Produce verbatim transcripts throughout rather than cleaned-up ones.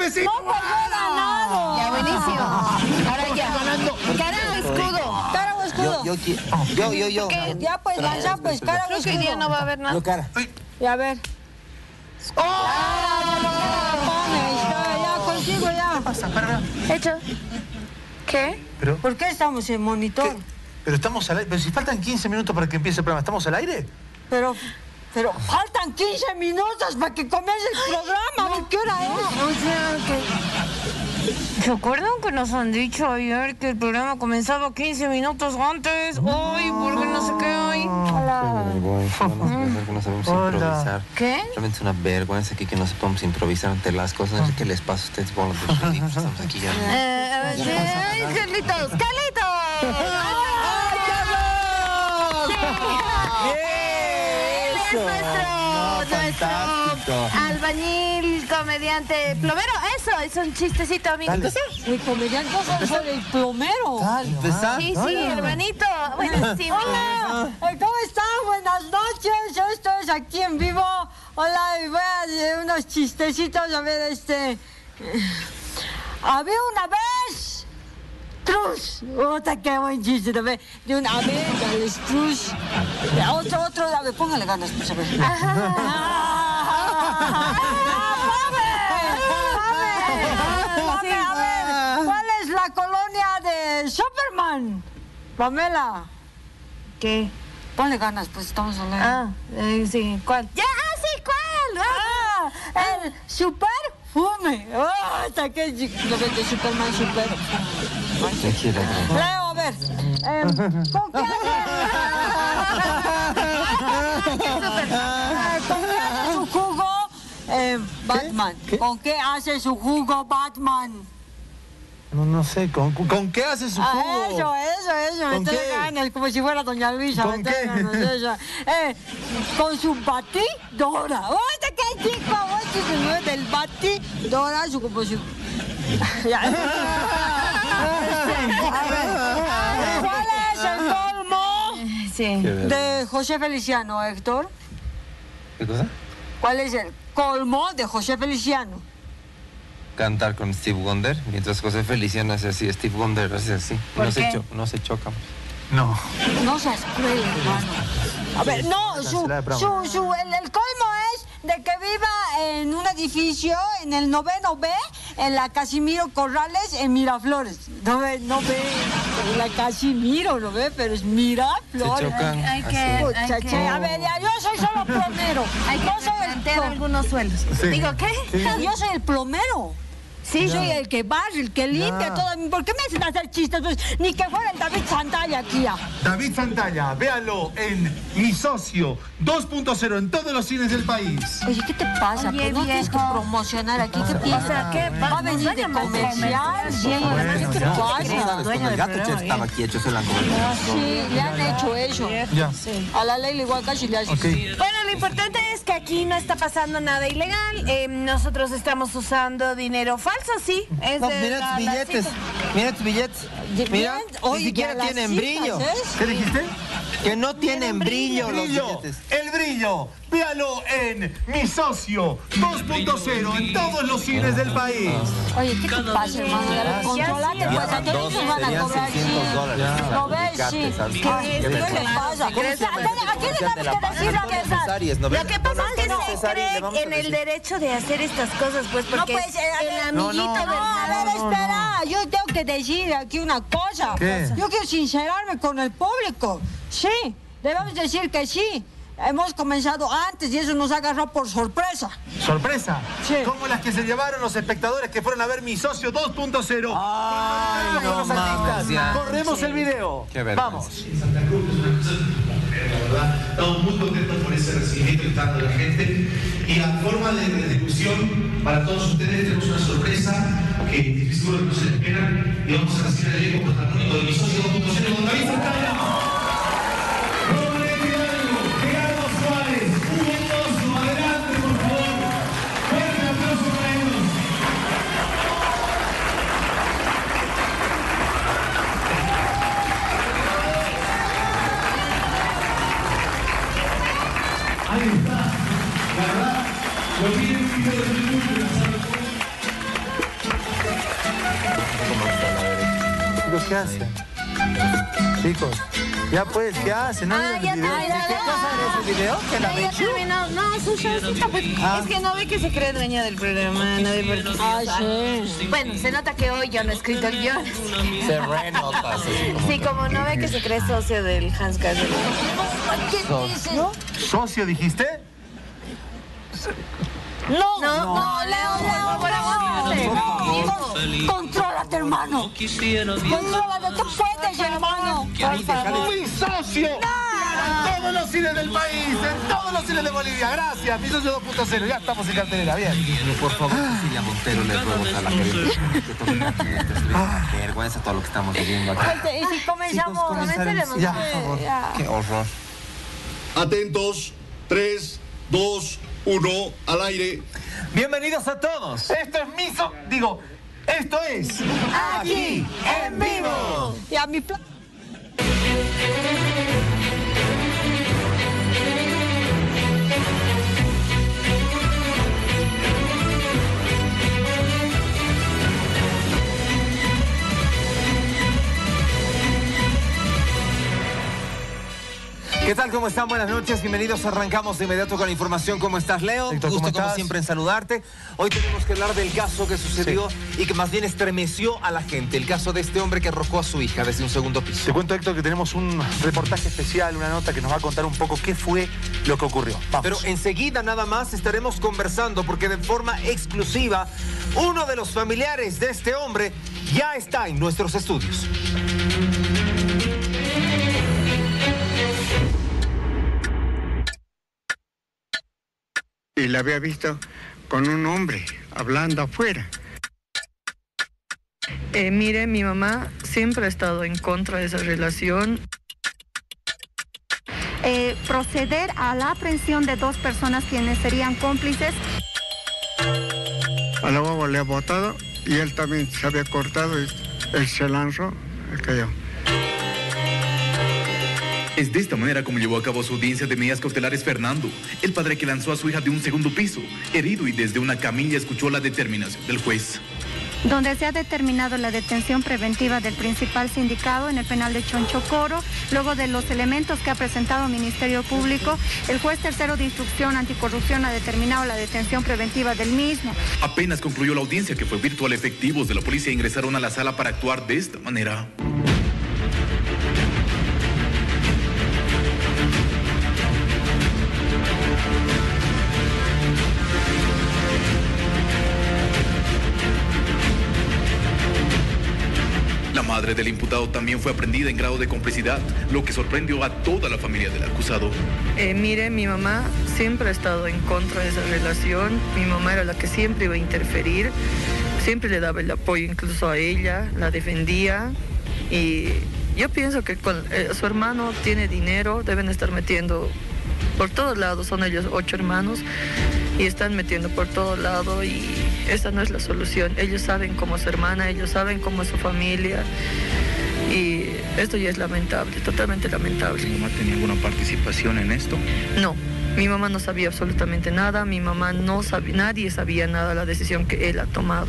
chistecito! ¡No, pues yo he ganado! Ya, buenísimo. Ahora ya. Cara o escudo. ¿Cara o escudo? Yo, yo, yo, yo, yo. Ya, pues, lanza, pues, cara o Creo que hoy escudo. día no va a haber nada. Yo, cara. Y a ver. ¡Oh! Ya, ya, contigo, ya. ¿Qué pasa? Para, Hecho. ¿Qué? ¿Pero? ¿Por qué estamos en monitor? ¿Qué? Pero estamos al aire. Pero si faltan quince minutos para que empiece el programa, ¿estamos al aire? Pero, pero faltan quince minutos para que comience el programa. ¿Qué hora es? O sea, que... ¿Se acuerdan que nos han dicho ayer que el programa comenzaba quince minutos antes? Ay, ¿por qué no se queda ahí? Hola. Que no sabemos Hola. improvisar. ¿Qué? Realmente es una vergüenza aquí que no sepamos improvisar ante las cosas. No sé qué les pasa a ustedes, por los ridículos. Estamos aquí ya. Eh, a ver, sí, ¡ay, Carlitos! ¡Carlitos! Es nuestro, nuestro albañil, comediante, plomero. Eso, es un chistecito, amigo. El comediante no soy el plomero. ¿Empezar? Sí, sí, hermanito. Buenísimo. Hola, ¿cómo están? Buenas noches. Esto es aquí en vivo. Hola, y voy a hacer unos chistecitos. A ver, este... Había una vez... Trus. Otra, qué buen chiste también. De una vez, el Trus. Otro, otro. A ver, póngale ganas, pues, a ver. A ver, ¿cuál es la colonia de Superman? Pamela. ¿Qué? Ponle ganas, pues estamos hablando. Ah, eh, sí, ¿cuál? ¡Ya, sí, cuál! Ah, el superfume. Ah, hasta que lo ves de Superman superfume. ¿Qué quiere? Leo, a ver. Eh, ¿Con qué hace? ¿Con qué hace su jugo eh, Batman? ¿Con qué hace su jugo Batman? No, no sé, ¿con, con qué hace su Ah, jugo? eso, eso, eso. ¿Con Me qué? trae ganas, como si fuera doña Luisa. ¿Con me trae qué? ganas, eso. Eh, con su batidora. ¡Oye, qué chico! Oye, no es del batidora, su como si... Ya. A ver, ¿cuál es el colmo Sí. de José Feliciano, Héctor? ¿Qué cosa? ¿Cuál es el colmo de José Feliciano? Cantar con Steve Wonder, mientras José Feliciano hace así, Steve Wonder hace así. ¿Por No se, qué? cho no se chocan. No. No seas cruel, hermano. A ver, no, su, su, su, el, el colmo es de que viva en un edificio en el noveno B, en la Casimiro Corrales, en Miraflores. No ve, no ve, en la Casimiro, no ve, pero es Miraflores. Se chocan. Hay que, así. Pucha, hay che, que, a ver, ya, yo soy solo plomero. hay que Yo soy el plantear plo- algunos sueldos. Sí. Digo, ¿qué? Yo soy el plomero. Sí, soy el que barre, el que limpia Ya. todo. ¿Por qué me hacen hacer chistes? Pues, ni que fuera el David Santalla aquí ya. David Santalla, véalo en Mi Socio dos punto cero en todos los cines del país. Oye, ¿qué te pasa? Oye, Pues no tienes que viejo. promocionar aquí. ¿Qué O piensas? sea, ¿qué? Va a venir de comercial. Diego, Bueno, ¿Qué te ya. pasa? Dueño El del gato programa, Chet estaba bien. aquí hecho, se la cobró. Sí, le han hecho eso. Ya. A la ley igual casi le hacen. Ok. Bueno, lo importante es que aquí no está pasando nada ilegal. Eh, nosotros estamos usando dinero falso, sí. Es No, de mira la- tus la billetes. cita. Mira tus billetes. Bien, Mira, oye, ni siquiera ya las tienen citas, brillo. ¿eh? ¿Qué dijiste? Que no tienen brillo los Brillo, billetes. el brillo. Véalo en Mi Socio dos punto cero en todos los cines del país. Oye, ¿qué te pasa, hermano? Ya ves, controlate, pues a todos nos van a Serían cobrar. seiscientos Sí. dólares. ¿No ves? Sí. ¿Sabes? Ay, Qué ¿Qué le vergüenza. pasa? ¿A quién le tenemos que decir la verdad? Cesaries, ¿no Lo ves? que pasa es que Don no se Cesario, le cree vamos a en el decir. derecho de hacer estas cosas, pues, porque pues, eh, a el ver, amiguito no, no. del... No, a ver, espera, yo tengo que decir aquí una cosa. ¿Qué? Yo quiero sincerarme con el público. Sí, debemos decir que sí. Hemos comenzado antes y eso nos agarró por sorpresa. ¿Sorpresa? Sí. Como las que se llevaron los espectadores que fueron a ver Mi Socio dos punto cero. Ay, Con no los artistas. mames, ya. Corremos el video. Qué vergüenza. Vamos. Santa Cruz es una cosa de la verdad. Estamos muy contentos por ese recibimiento que está dando la gente. Y la forma de retribución para todos ustedes, tenemos una sorpresa que estoy seguro que no se la esperan. Y vamos a recibir el elenco protagónico de Mi Socio dos punto cero con David Santalla. Roberto Hidalgo, Gerardo Suárez, Hugo Mozo, adelante por favor. Fuerte aplauso para ellos. Ahí está. La verdad, lo vi en un video de YouTube, ¿sabes? chicos, ¿qué hacen? Chicos, ya pues, ¿qué hacen? ¿No Ah, miran ya el video? terminó. ¿Qué cosa era ese video? ¿Que la Ya, ya Mechu? terminó. No, su showcita, pues. Ah. Es que no ve que se cree dueña del programa, no ve por qué. Ay, sí. Bueno, se nota que hoy yo no he escrito el guión. Se renota, así como... Sí, como no ve que se cree socio del Hans Carlos. ¿Qué dices? ¿No? ¿Socio dijiste? No, No, no, Leo, por favor, no. Contrólate, hermano. Contrólate, tú puedes, hermano. Por favor. ¡Mi socio! En todos los cines del país, en todos los cines de Bolivia. Gracias, mi socio dos punto cero. Ya estamos en cartelera, bien. No, por favor, Cecilia Montero, le ruego a la querida. Qué vergüenza todo lo que estamos viviendo acá. Y si comenzamos, comencemos. Ya, por favor. Ya. Qué horror. Atentos, tres, dos, uno, al aire. Bienvenidos a todos. Esto es mi so... Digo, esto es... Aquí, en vivo. Y a mi plan. ¿Qué tal? ¿Cómo están? Buenas noches. Bienvenidos. Arrancamos de inmediato con la información. ¿Cómo estás, Leo? Héctor, ¿cómo Gusto, como estás? siempre, en saludarte. Hoy tenemos que hablar del caso que sucedió y que más bien estremeció a la gente. El caso de este hombre que arrojó a su hija desde un segundo piso. Te cuento, Héctor, que tenemos un reportaje especial, una nota que nos va a contar un poco qué fue lo que ocurrió. Vamos. Pero enseguida nada más estaremos conversando porque de forma exclusiva uno de los familiares de este hombre ya está en nuestros estudios. Y la había visto con un hombre hablando afuera. Eh, mire, mi mamá siempre ha estado en contra de esa relación. Eh, proceder a la aprehensión de dos personas quienes serían cómplices. A la guagua le ha botado y él también se había cortado y él se lanzó y cayó. Es de esta manera como llevó a cabo su audiencia de medidas cautelares Fernando, el padre que lanzó a su hija de un segundo piso, herido, y desde una camilla escuchó la determinación del juez. Donde se ha determinado la detención preventiva del principal sindicado en el penal de Chonchocoro, luego de los elementos que ha presentado el Ministerio Público, el juez tercero de instrucción anticorrupción ha determinado la detención preventiva del mismo. Apenas concluyó la audiencia, que fue virtual, efectivos de la policía ingresaron a la sala para actuar de esta manera. La madre del imputado también fue aprehendida en grado de complicidad, lo que sorprendió a toda la familia del acusado. Eh, mire, mi mamá siempre ha estado en contra de esa relación. Mi mamá era la que siempre iba a interferir, siempre le daba el apoyo incluso a ella, la defendía. Y yo pienso que con, eh, su hermano tiene dinero, deben estar metiendo por todos lados, son ellos ocho hermanos, y están metiendo por todos lados, y esa no es la solución. Ellos saben cómo es su hermana, ellos saben cómo es su familia, y esto ya es lamentable, totalmente lamentable. ¿Mi mamá tenía alguna participación en esto? No, mi mamá no sabía absolutamente nada, mi mamá no sabía, nadie sabía nada de la decisión que él ha tomado.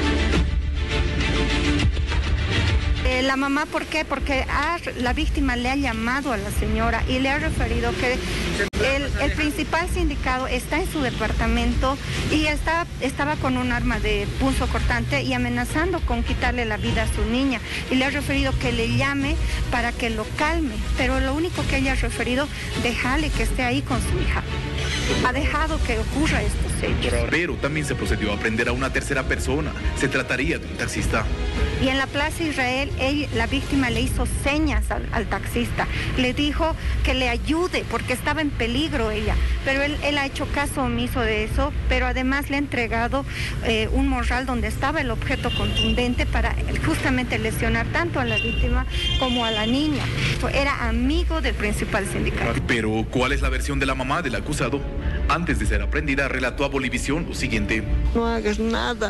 Eh, la mamá, ¿por qué? Porque ha- la víctima le ha llamado a la señora y le ha referido que el, el principal sindicado está en su departamento y está, estaba con un arma de punzo cortante y amenazando con quitarle la vida a su niña. Y le ha referido que le llame para que lo calme, pero lo único que ella ha referido, déjale que esté ahí con su hija. Ha dejado que ocurra estos hechos. Pero también se procedió a aprender a una tercera persona. Se trataría de un taxista. Y en la Plaza Israel, él, la víctima le hizo señas al, al taxista. Le dijo que le ayude porque estaba en peligro ella. Pero él, él ha hecho caso omiso de eso, pero además le ha entregado eh, un morral donde estaba el objeto contundente para justamente lesionar tanto a la víctima como a la niña. Era amigo del principal sindicato. Pero, ¿cuál es la versión de la mamá del acusado? Antes de ser aprendida, relató a Bolivisión lo siguiente. No hagas nada.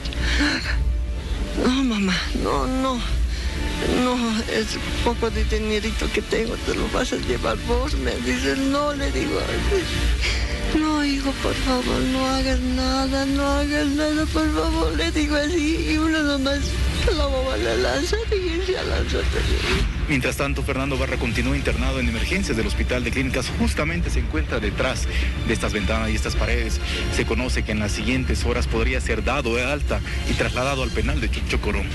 No, mamá, no, no. No, es poco de dinerito que tengo, te lo vas a llevar vos. Me dice, no, le digo. No, hijo, por favor, no hagas nada, no hagas nada, por favor, le digo así. Y uno nomás La mamá le lanzó y él se lanzó también. Mientras tanto, Fernando Barra continúa internado en emergencias del Hospital de Clínicas. Justamente se encuentra detrás de estas ventanas y estas paredes. Se conoce que en las siguientes horas podría ser dado de alta y trasladado al penal de Chuchocorón.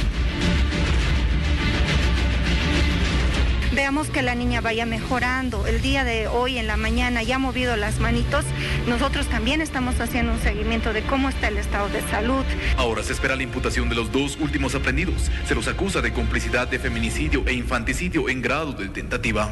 Veamos que la niña vaya mejorando. El día de hoy en la mañana ya ha movido las manitos. Nosotros también estamos haciendo un seguimiento de cómo está el estado de salud. Ahora se espera la imputación de los dos últimos aprendidos. Se los acusa de complicidad de feminicidio e infanticidio en grado de tentativa.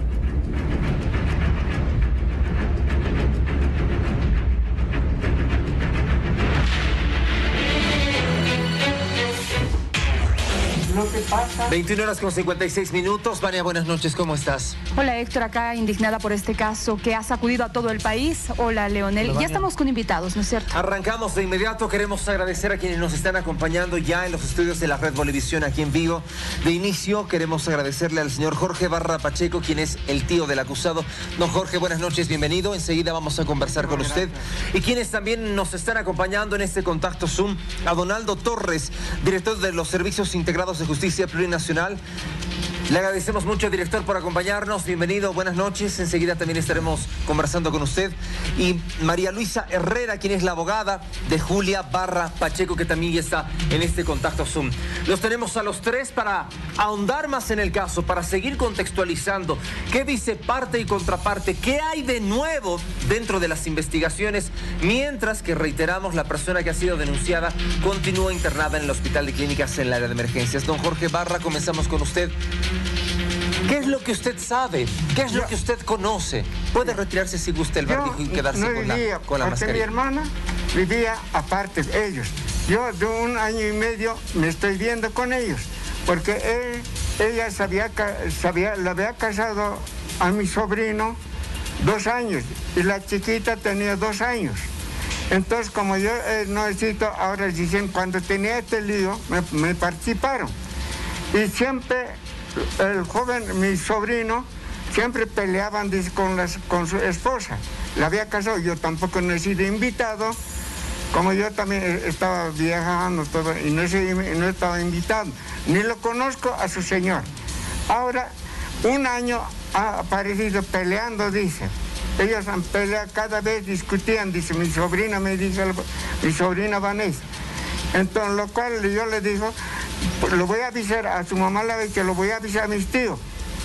Lo que pasa... veintiuna horas con cincuenta y seis minutos. Vania, buenas noches, ¿cómo estás? Hola Héctor, acá indignada por este caso que ha sacudido a todo el país. Hola Leonel, Hola, ya estamos con invitados, ¿no es cierto? Arrancamos de inmediato, queremos agradecer a quienes nos están acompañando ya en los estudios de la Red Bolivisión aquí en Vigo. De inicio queremos agradecerle al señor Jorge Barra Pacheco, quien es el tío del acusado. Don Jorge, buenas noches, bienvenido. Enseguida vamos a conversar con usted. Y quienes también nos están acompañando en este contacto Zoom, a Donaldo Torres, director de los Servicios Integrados de Justicia Plurinacional. Le agradecemos mucho, director, por acompañarnos. Bienvenido, buenas noches. Enseguida también estaremos conversando con usted. Y María Luisa Herrera, quien es la abogada de Julia Barra Pacheco, que también ya está en este contacto Zoom. Los tenemos a los tres para ahondar más en el caso, para seguir contextualizando qué dice parte y contraparte, qué hay de nuevo dentro de las investigaciones, mientras que, reiteramos, la persona que ha sido denunciada continúa internada en el Hospital de Clínicas en el área de emergencias. Don Jorge Barra, comenzamos con usted. ¿Qué es lo que usted sabe? ¿Qué es yo, lo que usted conoce? Puede retirarse si gusta el barbijo y quedarse no con, vivía, la, con la mascarilla. Mi hermana vivía aparte de ellos. Yo de un año y medio me estoy viendo con ellos, porque él, ella sabía, sabía, le había casado a mi sobrino dos años y la chiquita tenía dos años. Entonces, como yo eh, no necesito, ahora dicen, cuando tenía este lío, me, me participaron. Y siempre... el joven, mi sobrino, siempre peleaban con, las, con su esposa. La había casado, yo tampoco no he sido invitado, como yo también estaba viajando todo, y no, he, no estaba invitado. Ni lo conozco a su señor. Ahora, un año ha aparecido peleando, dice. Ellos han peleado, cada vez discutían, dice, mi sobrina me dice, mi sobrina Vanessa. Entonces, lo cual yo le digo, lo voy a avisar a su mamá, la vez que lo voy a avisar a mis tíos.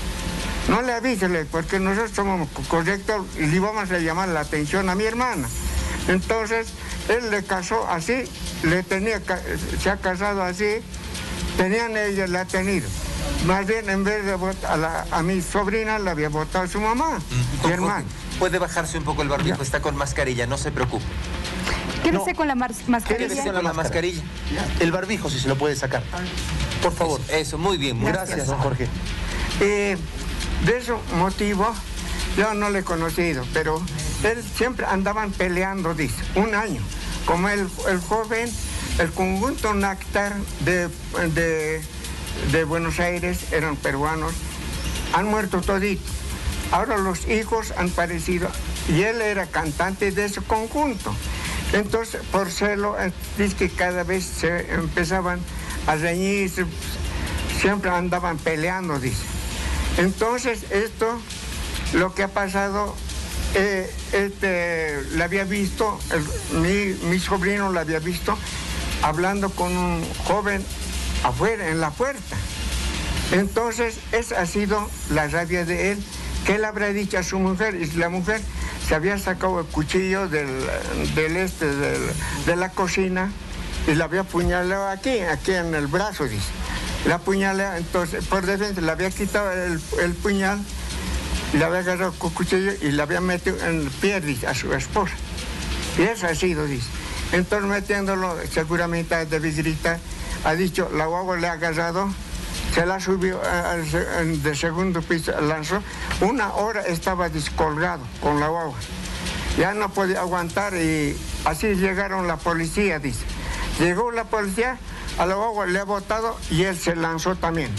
No le avísele, porque nosotros somos correctos y le vamos a llamar la atención a mi hermana. Entonces, él le casó así, le tenía, se ha casado así, tenían ella, la ha tenido. Más bien, en vez de votar a, la, a mi sobrina, la había votado su mamá, mm, mi hermana. Puede bajarse un poco el barbijo, está con mascarilla, no se preocupe. Quédese no. con la mascarilla. Quédese con la mascarilla. El barbijo, si se lo puede sacar. Por favor. Eso, eso muy bien. Muy Gracias, gracias, don Jorge. Eh, de ese motivo, yo no le he conocido, pero él siempre andaban peleando, dice, un año. Como el, el joven, el conjunto Náctar de, de, de Buenos Aires, eran peruanos, han muerto toditos. Ahora los hijos han parecido, y él era cantante de ese conjunto. Entonces, por celo, dice que cada vez se empezaban a reñir, siempre andaban peleando, dice. Entonces, esto, lo que ha pasado, eh, este, lo había visto, el, mi, mi sobrino lo había visto, hablando con un joven afuera, en la puerta. Entonces, esa ha sido la rabia de él, que él habrá dicho a su mujer, y la mujer se había sacado el cuchillo del, del este, del, de la cocina, y la había apuñalado aquí, aquí en el brazo, dice. La apuñaló, entonces, por defensa, le había quitado el, el puñal, le había agarrado con cuchillo y le había metido en el pie, dice, a su esposa. Y eso ha sido, dice. Entonces, metiéndolo, seguramente de vidrita, ha dicho, la guagua le ha agarrado, se la subió uh, de segundo piso, lanzó. Una hora estaba descolgado con la guagua. Ya no podía aguantar y así llegaron la policía, dice. Llegó la policía, a la guagua le ha botado y él se lanzó también.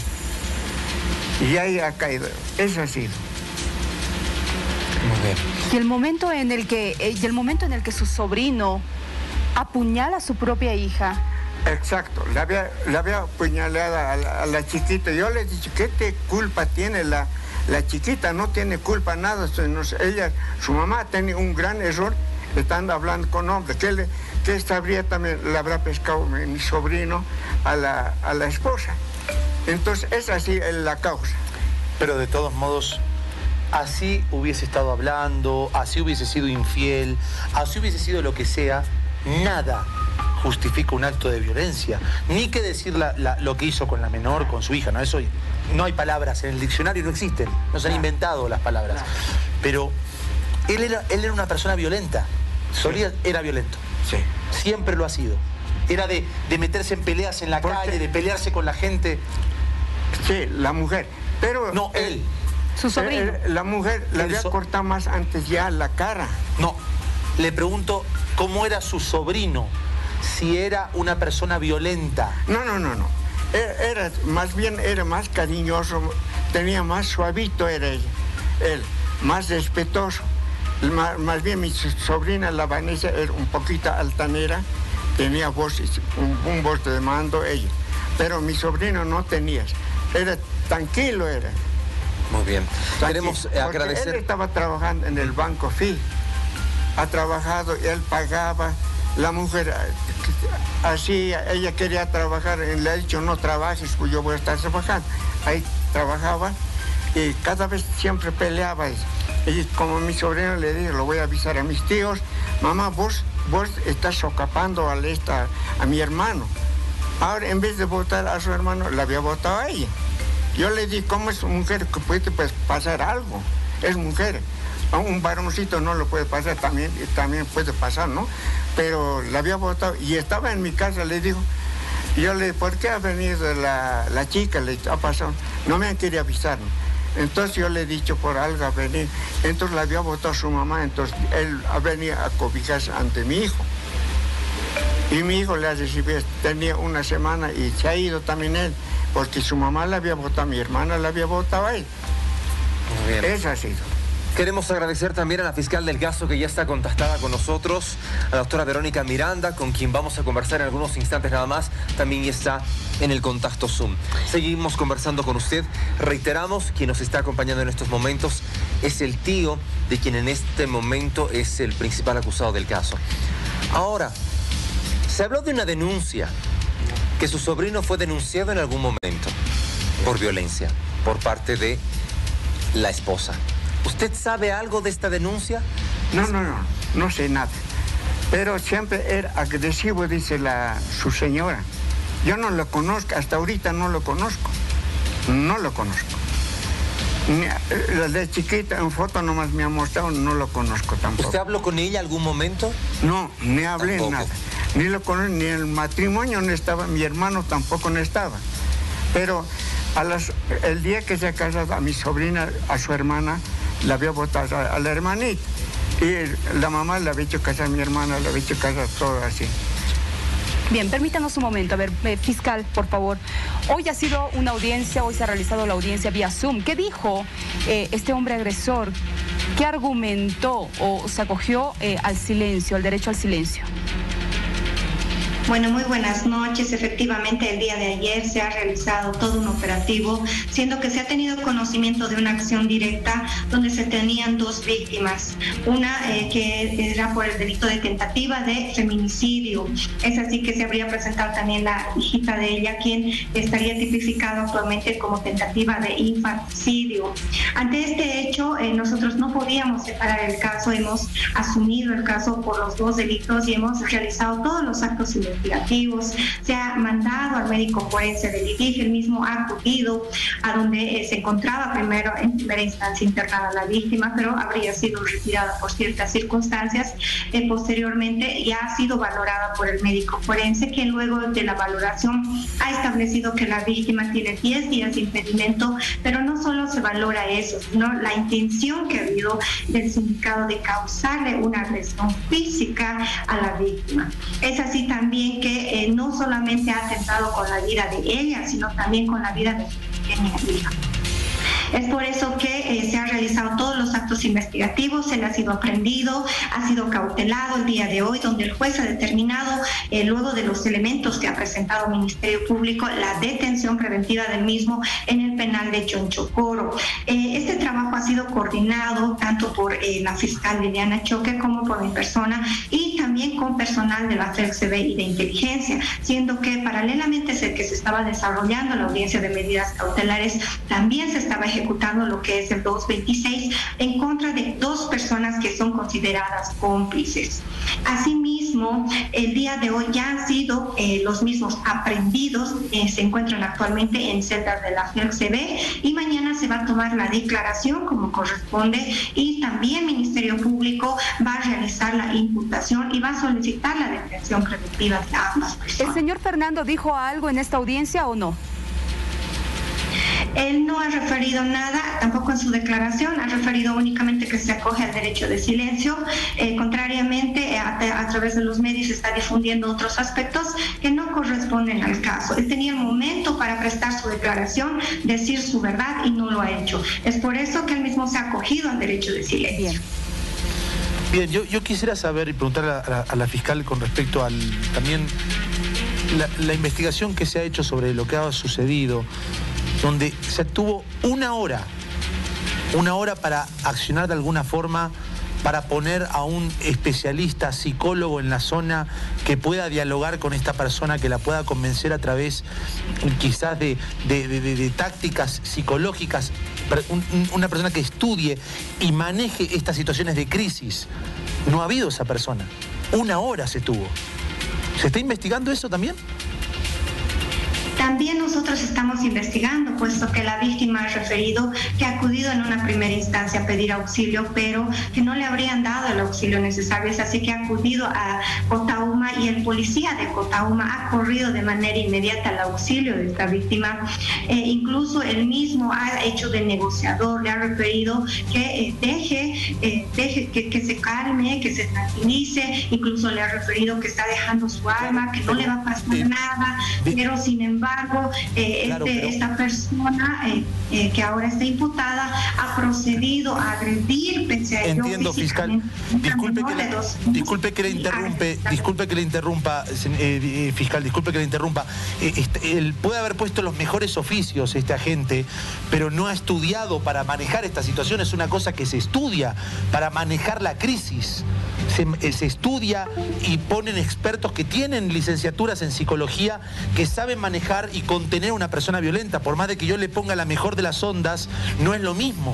Y ahí ha caído. Eso ha sido. Muy bien. Y el momento en el que, y el momento en el que su sobrino apuñala a su propia hija, Exacto, le había, le había apuñalado a la, a la chiquita. Yo le dije, ¿qué te culpa tiene la, la chiquita? No tiene culpa nada. Ella, su mamá tenía un gran error estando hablando con hombres. ¿Qué, le, qué sabría también? Le habrá pescado mi, mi sobrino a la, a la esposa. Entonces, es así la causa. Pero de todos modos, así hubiese estado hablando, así hubiese sido infiel, así hubiese sido lo que sea, nada justifica un acto de violencia. Ni que decir la, la, lo que hizo con la menor, con su hija, ¿no? Eso no hay palabras, en el diccionario no existen, no se han inventado las palabras. Pero él era, él era una persona violenta, solía, era violento. Sí. Siempre lo ha sido. Era de, de meterse en peleas en la calle, de pelearse con la gente. Sí, la mujer. Pero no, él. él su sobrino. Él, la mujer le había so cortado más antes ya la cara. No, le pregunto cómo era su sobrino, si era una persona violenta. No, no, no, no. Era, era más bien, era más cariñoso, tenía más suavito, era él, él más respetuoso. Más, más bien mi sobrina, la Vanessa, era un poquito altanera, tenía voz, un, un voz de mando ella. Pero mi sobrino no tenía, era tranquilo, era. Muy bien. Tranquilo. Queremos agradecer. Él estaba trabajando en el Banco F I. Ha trabajado, él pagaba. La mujer, así, ella quería trabajar, le ha dicho, no trabajes, pues yo voy a estar trabajando. Ahí trabajaba y cada vez siempre peleaba. Y como mi sobrino le dijo, lo voy a avisar a mis tíos, mamá, vos, vos estás socapando a, esta, a mi hermano. Ahora, en vez de votar a su hermano, la había votado a ella. Yo le dije, ¿cómo es mujer que puede pues, pasar algo? Es mujer. A un varoncito no lo puede pasar, también, también puede pasar, ¿no? Pero la había votado y estaba en mi casa, le digo, yo le dije, ¿por qué ha venido la, la chica? Le ha pasado, no me han querido avisar. Entonces yo le he dicho, por algo a venir. Entonces la había votado su mamá, entonces él ha venido a cobijarse ante mi hijo. Y mi hijo le ha recibido, tenía una semana y se ha ido también él, porque su mamá la había votado, mi hermana la había votado a él. Muy bien. Eso ha sido. Queremos agradecer también a la fiscal del caso que ya está contactada con nosotros, a la doctora Verónica Miranda, con quien vamos a conversar en algunos instantes nada más, también ya está en el contacto Zoom. Seguimos conversando con usted. Reiteramos, quien nos está acompañando en estos momentos es el tío de quien en este momento es el principal acusado del caso. Ahora, se habló de una denuncia, que su sobrino fue denunciado en algún momento por violencia, por parte de la esposa. ¿Usted sabe algo de esta denuncia? No, no, no, no sé nada. Pero siempre era agresivo, dice la, su señora. Yo no lo conozco, hasta ahorita no lo conozco. No lo conozco. Ni, de chiquita, en foto nomás me ha mostrado, no lo conozco tampoco. ¿Usted habló con ella algún momento? No, ni hablé tampoco. Nada. Ni lo conozco, ni el matrimonio no estaba, mi hermano tampoco no estaba. Pero a las, el día que se ha casado a mi sobrina, a su hermana, la había votado a, a la hermanita. Y la mamá le había hecho casar a mi hermana, le había hecho casar todo así. Bien, permítanos un momento. A ver, eh, fiscal, por favor. Hoy ha sido una audiencia, hoy se ha realizado la audiencia vía Zoom. ¿Qué dijo eh, este hombre agresor? ¿Qué argumentó o se acogió eh, al silencio, al derecho al silencio? Bueno, muy buenas noches. Efectivamente, el día de ayer se ha realizado todo un operativo, siendo que se ha tenido conocimiento de una acción directa donde se tenían dos víctimas. Una eh, que era por el delito de tentativa de feminicidio. Es así que se habría presentado también la hijita de ella, quien estaría tipificado actualmente como tentativa de infanticidio. Ante este hecho, eh, nosotros no podíamos separar el caso. Hemos asumido el caso por los dos delitos y hemos realizado todos los actos investigativos. Se ha mandado al médico forense del I D I F, el mismo ha acudido a donde eh, se encontraba primero en primera instancia internada la víctima, pero habría sido retirada por ciertas circunstancias. Eh, posteriormente ya ha sido valorada por el médico forense, que luego de la valoración ha establecido que la víctima tiene diez días de impedimento, pero no solo se valora eso, sino la intención que ha habido del sindicado de causarle una agresión física a la víctima. Es así también que eh, no solamente ha atentado con la vida de ella, sino también con la vida de su pequeña hija. Es por eso que eh, se han realizado todos los actos investigativos, se le ha sido aprendido, ha sido cautelado el día de hoy, donde el juez ha determinado, eh, luego de los elementos que ha presentado el Ministerio Público, la detención preventiva del mismo en el penal de Chonchocoro. Eh, este trabajo ha sido coordinado tanto por eh, la fiscal Liliana Choque como por mi persona y también con personal de la F E L C B y de inteligencia, siendo que paralelamente a que se estaba desarrollando la audiencia de medidas cautelares, también se estaba ejecutando lo que es el doscientos veintiséis en contra de dos personas que son consideradas cómplices. Asimismo, el día de hoy ya han sido eh, los mismos aprendidos, eh, se encuentran actualmente en celdas de la F E L C B y mañana se va a tomar la declaración como corresponde y también el Ministerio Público va a realizar la imputación y va a solicitar la detención preventiva de ambas personas. ¿El señor Fernando dijo algo en esta audiencia o no? Él no ha referido nada, tampoco en su declaración, ha referido únicamente que se acoge al derecho de silencio. Eh, contrariamente, a, a través de los medios se está difundiendo otros aspectos que no corresponden al caso. Él tenía el momento para prestar su declaración, decir su verdad y no lo ha hecho. Es por eso que él mismo se ha acogido al derecho de silencio. Bien. Bien, yo, yo quisiera saber y preguntar a, a, a la fiscal con respecto al también la, la investigación que se ha hecho sobre lo que ha sucedido, donde se tuvo una hora, una hora para accionar de alguna forma, para poner a un especialista psicólogo en la zona que pueda dialogar con esta persona, que la pueda convencer a través quizás de, de, de, de, de tácticas psicológicas, un, una persona que estudie y maneje estas situaciones de crisis. No ha habido esa persona. Una hora se tuvo. ¿Se está investigando eso también? También nosotros estamos investigando, puesto que la víctima ha referido que ha acudido en una primera instancia a pedir auxilio, pero que no le habrían dado el auxilio necesario, así que ha acudido a Cotauma y el policía de Cotauma ha corrido de manera inmediata al auxilio de esta víctima. Eh, incluso él mismo ha hecho de negociador, le ha referido que eh, deje, eh, deje que, que se calme, que se tranquilice, incluso le ha referido que está dejando su alma, que no le va a pasar nada, pero sin embargo, Eh, Claro, este, pero... esta persona eh, eh, que ahora está imputada ha procedido a agredir pese a ello. Entiendo, fiscal. Disculpe que, le, disculpe que le interrumpe, disculpe que le interrumpa, eh, fiscal, disculpe que le interrumpa. Eh, este, él puede haber puesto los mejores oficios, este agente, pero no ha estudiado para manejar esta situación. Es una cosa que se estudia para manejar la crisis. Se, eh, se estudia y ponen expertos que tienen licenciaturas en psicología, que saben manejar y contener a una persona violenta. Por más de que yo le ponga la mejor de las ondas, no es lo mismo.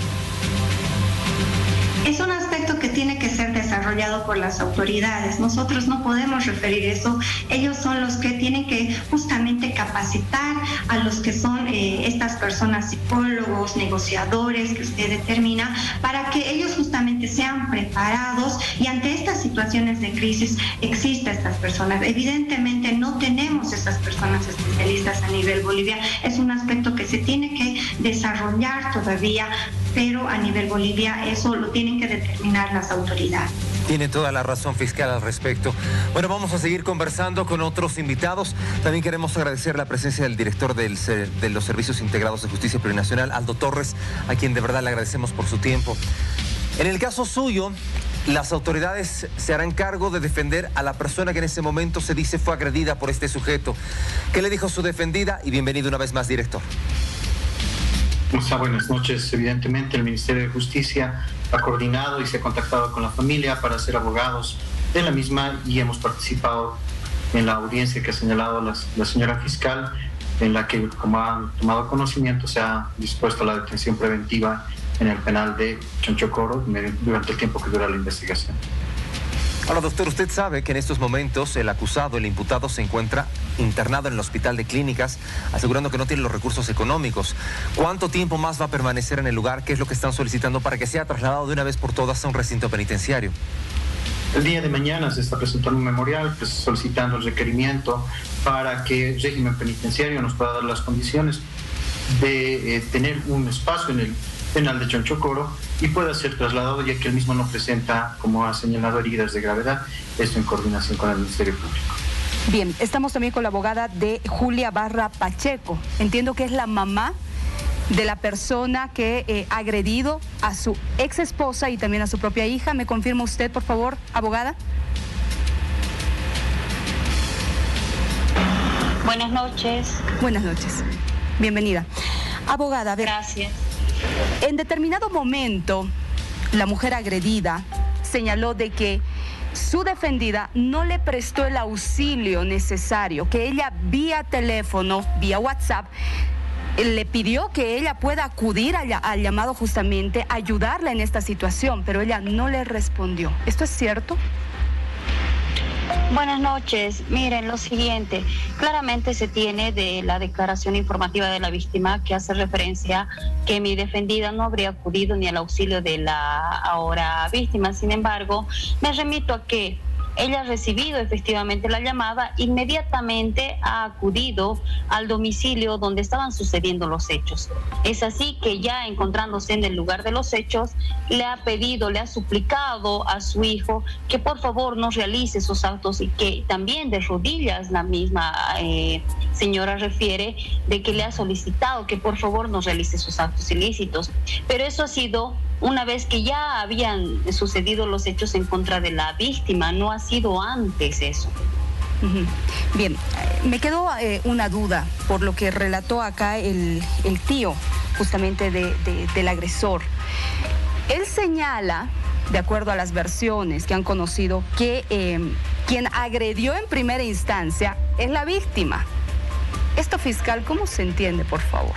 Es un aspecto que tiene que ser desarrollado por las autoridades. Nosotros no podemos referir eso. Ellos son los que tienen que justamente capacitar a los que son eh, estas personas, psicólogos, negociadores, que usted determina, para que ellos justamente sean preparados y ante estas situaciones de crisis exista estas personas. Evidentemente no tenemos estas personas especialistas a nivel Bolivia. Es un aspecto que se tiene que desarrollar todavía, pero a nivel Bolivia eso lo tienen que determinar las autoridades. Tiene toda la razón, fiscal, al respecto. Bueno, vamos a seguir conversando con otros invitados. También queremos agradecer la presencia del director del, de los Servicios Integrados de Justicia Plurinacional, Aldo Torres, a quien de verdad le agradecemos por su tiempo. En el caso suyo, las autoridades se harán cargo de defender a la persona que en ese momento se dice fue agredida por este sujeto. ¿Qué le dijo su defendida? Y bienvenido una vez más, director. O sea, buenas noches. Evidentemente el Ministerio de Justicia ha coordinado y se ha contactado con la familia para ser abogados de la misma y hemos participado en la audiencia que ha señalado la, la señora fiscal, en la que, como han tomado conocimiento, se ha dispuesto la detención preventiva en el penal de Chonchocoro durante el tiempo que dura la investigación. Ahora, doctor, usted sabe que en estos momentos el acusado, el imputado, se encuentra internado en el hospital de clínicas, asegurando que no tiene los recursos económicos. ¿Cuánto tiempo más va a permanecer en el lugar? ¿Qué es lo que están solicitando para que sea trasladado de una vez por todas a un recinto penitenciario? El día de mañana se está presentando un memorial pues, solicitando el requerimiento para que el régimen penitenciario nos pueda dar las condiciones de eh, tener un espacio en el penal de Chonchocoro y pueda ser trasladado, ya que el mismo no presenta, como ha señalado, heridas de gravedad, esto en coordinación con el Ministerio Público. Bien, estamos también con la abogada de Julia Barra Pacheco. Entiendo que es la mamá de la persona que eh, ha agredido a su ex esposa y también a su propia hija. ¿Me confirma usted, por favor, abogada? Buenas noches. Buenas noches. Bienvenida. Abogada, a ver. Gracias. En determinado momento, la mujer agredida señaló de que su defendida no le prestó el auxilio necesario, que ella vía teléfono, vía WhatsApp, le pidió que ella pueda acudir al, al llamado justamente, ayudarla en esta situación, pero ella no le respondió. ¿Esto es cierto? Buenas noches. Miren, lo siguiente, claramente se tiene de la declaración informativa de la víctima que hace referencia que mi defendida no habría acudido ni al auxilio de la ahora víctima. Sin embargo, me remito a que ella ha recibido efectivamente la llamada, inmediatamente ha acudido al domicilio donde estaban sucediendo los hechos. Es así que ya encontrándose en el lugar de los hechos, le ha pedido, le ha suplicado a su hijo que por favor no realice esos actos y que también de rodillas la misma eh, señora refiere de que le ha solicitado que por favor no realice esos actos ilícitos. Pero eso ha sido una vez que ya habían sucedido los hechos en contra de la víctima, no ha sido antes eso. Uh-huh. Bien, me quedó eh, una duda por lo que relató acá el, el tío justamente de, de, del agresor. Él señala, de acuerdo a las versiones que han conocido, que eh, quien agredió en primera instancia es la víctima. Esto, fiscal, ¿cómo se entiende, por favor?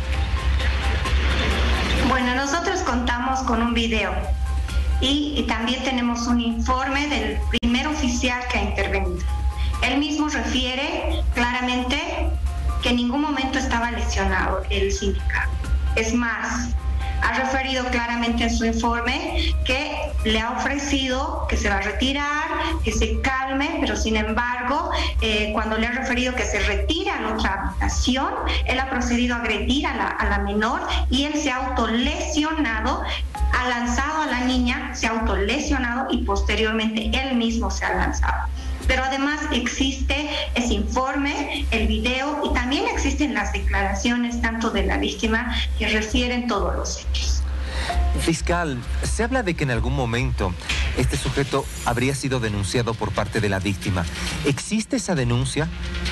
Bueno, nosotros contamos con un video y, y también tenemos un informe del primer oficial que ha intervenido. Él mismo refiere claramente que en ningún momento estaba lesionado el sindicato. Es más, ha referido claramente en su informe que le ha ofrecido que se va a retirar, que se calme, pero sin embargo, eh, cuando le ha referido que se retire a la otra habitación, él ha procedido a agredir a la, a la menor y él se ha autolesionado, ha lanzado a la niña, se ha autolesionado y posteriormente él mismo se ha lanzado. Pero además existe ese informe, el video y también existen las declaraciones tanto de la víctima que refieren todos los hechos. Fiscal, se habla de que en algún momento este sujeto habría sido denunciado por parte de la víctima. ¿Existe esa denuncia?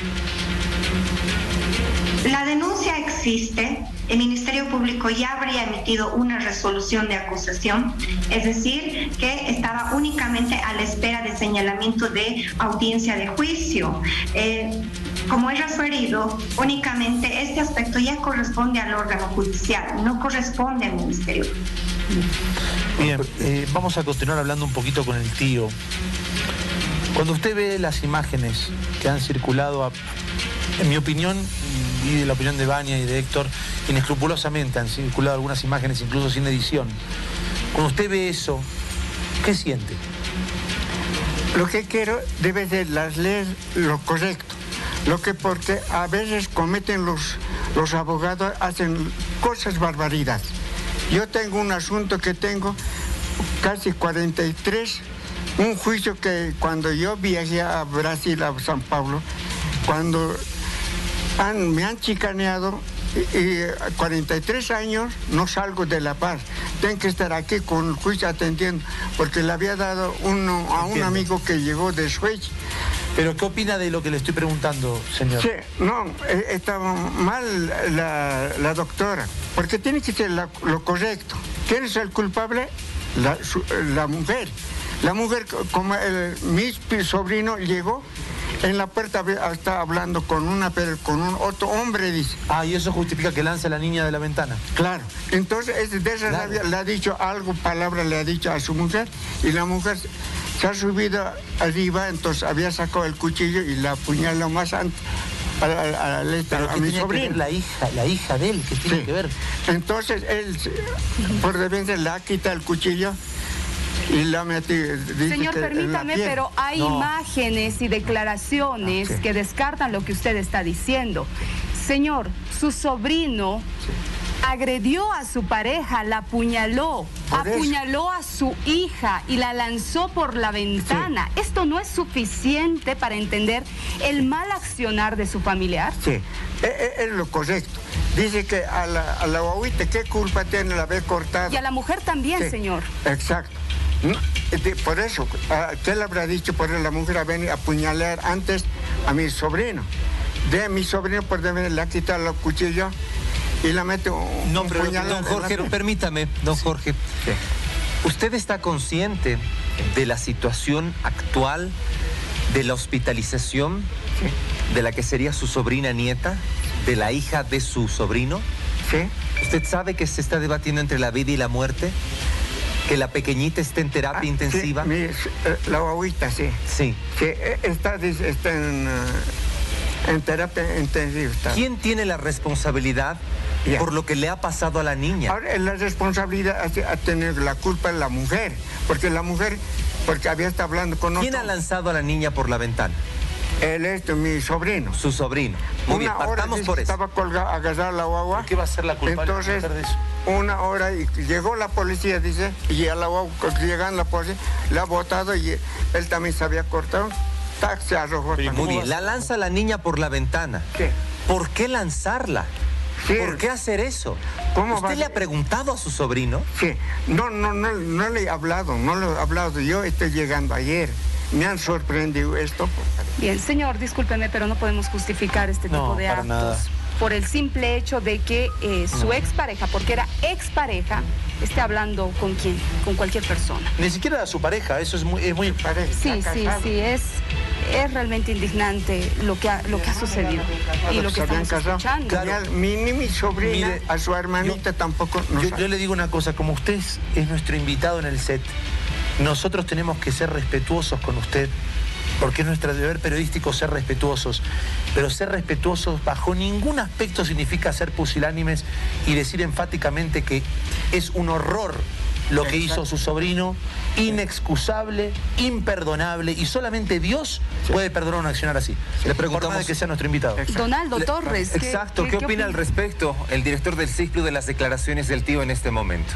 La denuncia existe, el Ministerio Público ya habría emitido una resolución de acusación, es decir, que estaba únicamente a la espera de señalamiento de audiencia de juicio. Eh, como he referido, únicamente este aspecto ya corresponde al órgano judicial, no corresponde al Ministerio. Bien, eh, vamos a continuar hablando un poquito con el tío. Cuando usted ve las imágenes que han circulado, a, en mi opinión, y de la opinión de Vania y de Héctor, inescrupulosamente han circulado algunas imágenes, incluso sin edición. Cuando usted ve eso, ¿qué siente? Lo que quiero debe de las leyes lo correcto. Lo que porque a veces cometen los, los abogados, hacen cosas barbaridades. Yo tengo un asunto que tengo casi cuarenta y tres, un juicio que cuando yo viajé a Brasil, a San Pablo, cuando han, me han chicaneado y, y cuarenta y tres años no salgo de La Paz. Tengo que estar aquí con el juicio atendiendo, porque le había dado uno a un amigo que llegó de Suecia. ¿Pero qué opina de lo que le estoy preguntando, señor? Sí, no, estaba mal la, la doctora, porque tiene que ser la, lo correcto. ¿Quién es el culpable? La, su, la mujer. La mujer, como el, mi sobrino llegó, en la puerta está hablando con una con un otro hombre, dice. Ah, y eso justifica que lance a la niña de la ventana. Claro. Entonces, de esa claro. le, le ha dicho algo, palabra le ha dicho a su mujer, y la mujer se ha subido arriba, entonces había sacado el cuchillo y la apuñaló más antes a, a, a, a, ¿Pero a qué mi tiene sobrino. Que ver la hija, la hija de él, ¿qué tiene sí. que ver? Entonces, él, por defensa, le ha quitado el cuchillo y la metí. Señor, permítame, pero hay no. imágenes y declaraciones ah, sí. que descartan lo que usted está diciendo. Señor, su sobrino sí. agredió a su pareja, la apuñaló, por apuñaló eso. a su hija y la lanzó por la ventana. Sí. ¿Esto no es suficiente para entender el mal accionar de su familiar? Sí, es, es lo correcto. Dice que a la, a la guaguita, ¿qué culpa tiene el haber cortado? Y a la mujer también, Sí, señor. Exacto. No, de- por eso, ah, ¿qué le habrá dicho? Por la mujer a venir a apuñalar antes a mi sobrino. De mi sobrino, por debe, le ha quitado el cuchillo y la mete un, No, un pero puñalada don en la Jorge, frente. permítame, don Jorge. ¿Usted está consciente de la situación actual de la hospitalización de la que sería su sobrina nieta, de la hija de su sobrino? Sí. ¿Usted sabe que se está debatiendo entre la vida y la muerte? ¿Que la pequeñita está en terapia Ah, intensiva? sí, mi- eh, la guaguita, sí. Sí. Sí, eh, está, dice, está en, eh, en terapia intensiva. está. ¿Quién tiene la responsabilidad Ya. por lo que le ha pasado a la niña? Ahora, la responsabilidad ha, ha tenido la culpa de la mujer, porque la mujer, porque había estado hablando con ¿Quién otro. ha lanzado a la niña por la ventana? Él es mi sobrino. Su sobrino. Muy bien, Una hora partamos dice por que eso. estaba colgado, agarrado a la guagua. ¿Qué va a ser la culpable Entonces, de eso? una hora y llegó la policía, dice, y a la guagua, llegando la policía, la ha botado y él también se había cortado. Tac, se arrojó. Muy bien, la lanza la niña por la ventana. ¿Qué? ¿Por qué lanzarla? Sí. ¿Por qué hacer eso? ¿Cómo ¿Usted va? le ha preguntado a su sobrino? Sí, no, no, no, no le he hablado, no le he hablado. Yo estoy llegando ayer. Me han sorprendido esto. Bien, señor, discúlpeme, pero no podemos justificar este No, tipo de para actos nada. por el simple hecho de que eh, su expareja, porque era expareja, esté hablando con quién, con cualquier persona. Ni siquiera era su pareja, eso es muy... Es muy... Sí, sí, sí, es, es realmente indignante lo que ha, lo que ha sucedido y lo que Se habían estamos casado. escuchando. Claro. Ni, ni mi sobrina, Mire, a su hermanita tampoco. No Yo, sabe. yo le digo una cosa, como usted es, es nuestro invitado en el set, nosotros tenemos que ser respetuosos con usted, porque es nuestro deber periodístico ser respetuosos, pero ser respetuosos bajo ningún aspecto significa ser pusilánimes y decir enfáticamente que es un horror lo que hizo su sobrino, inexcusable, imperdonable, y solamente Dios puede perdonar una acción así. Le preguntamos de que sea nuestro invitado. Donaldo Torres. ¿qué- Exacto, qué- ¿qué, qué opina al respecto el director del ciclo de las declaraciones del tío en este momento?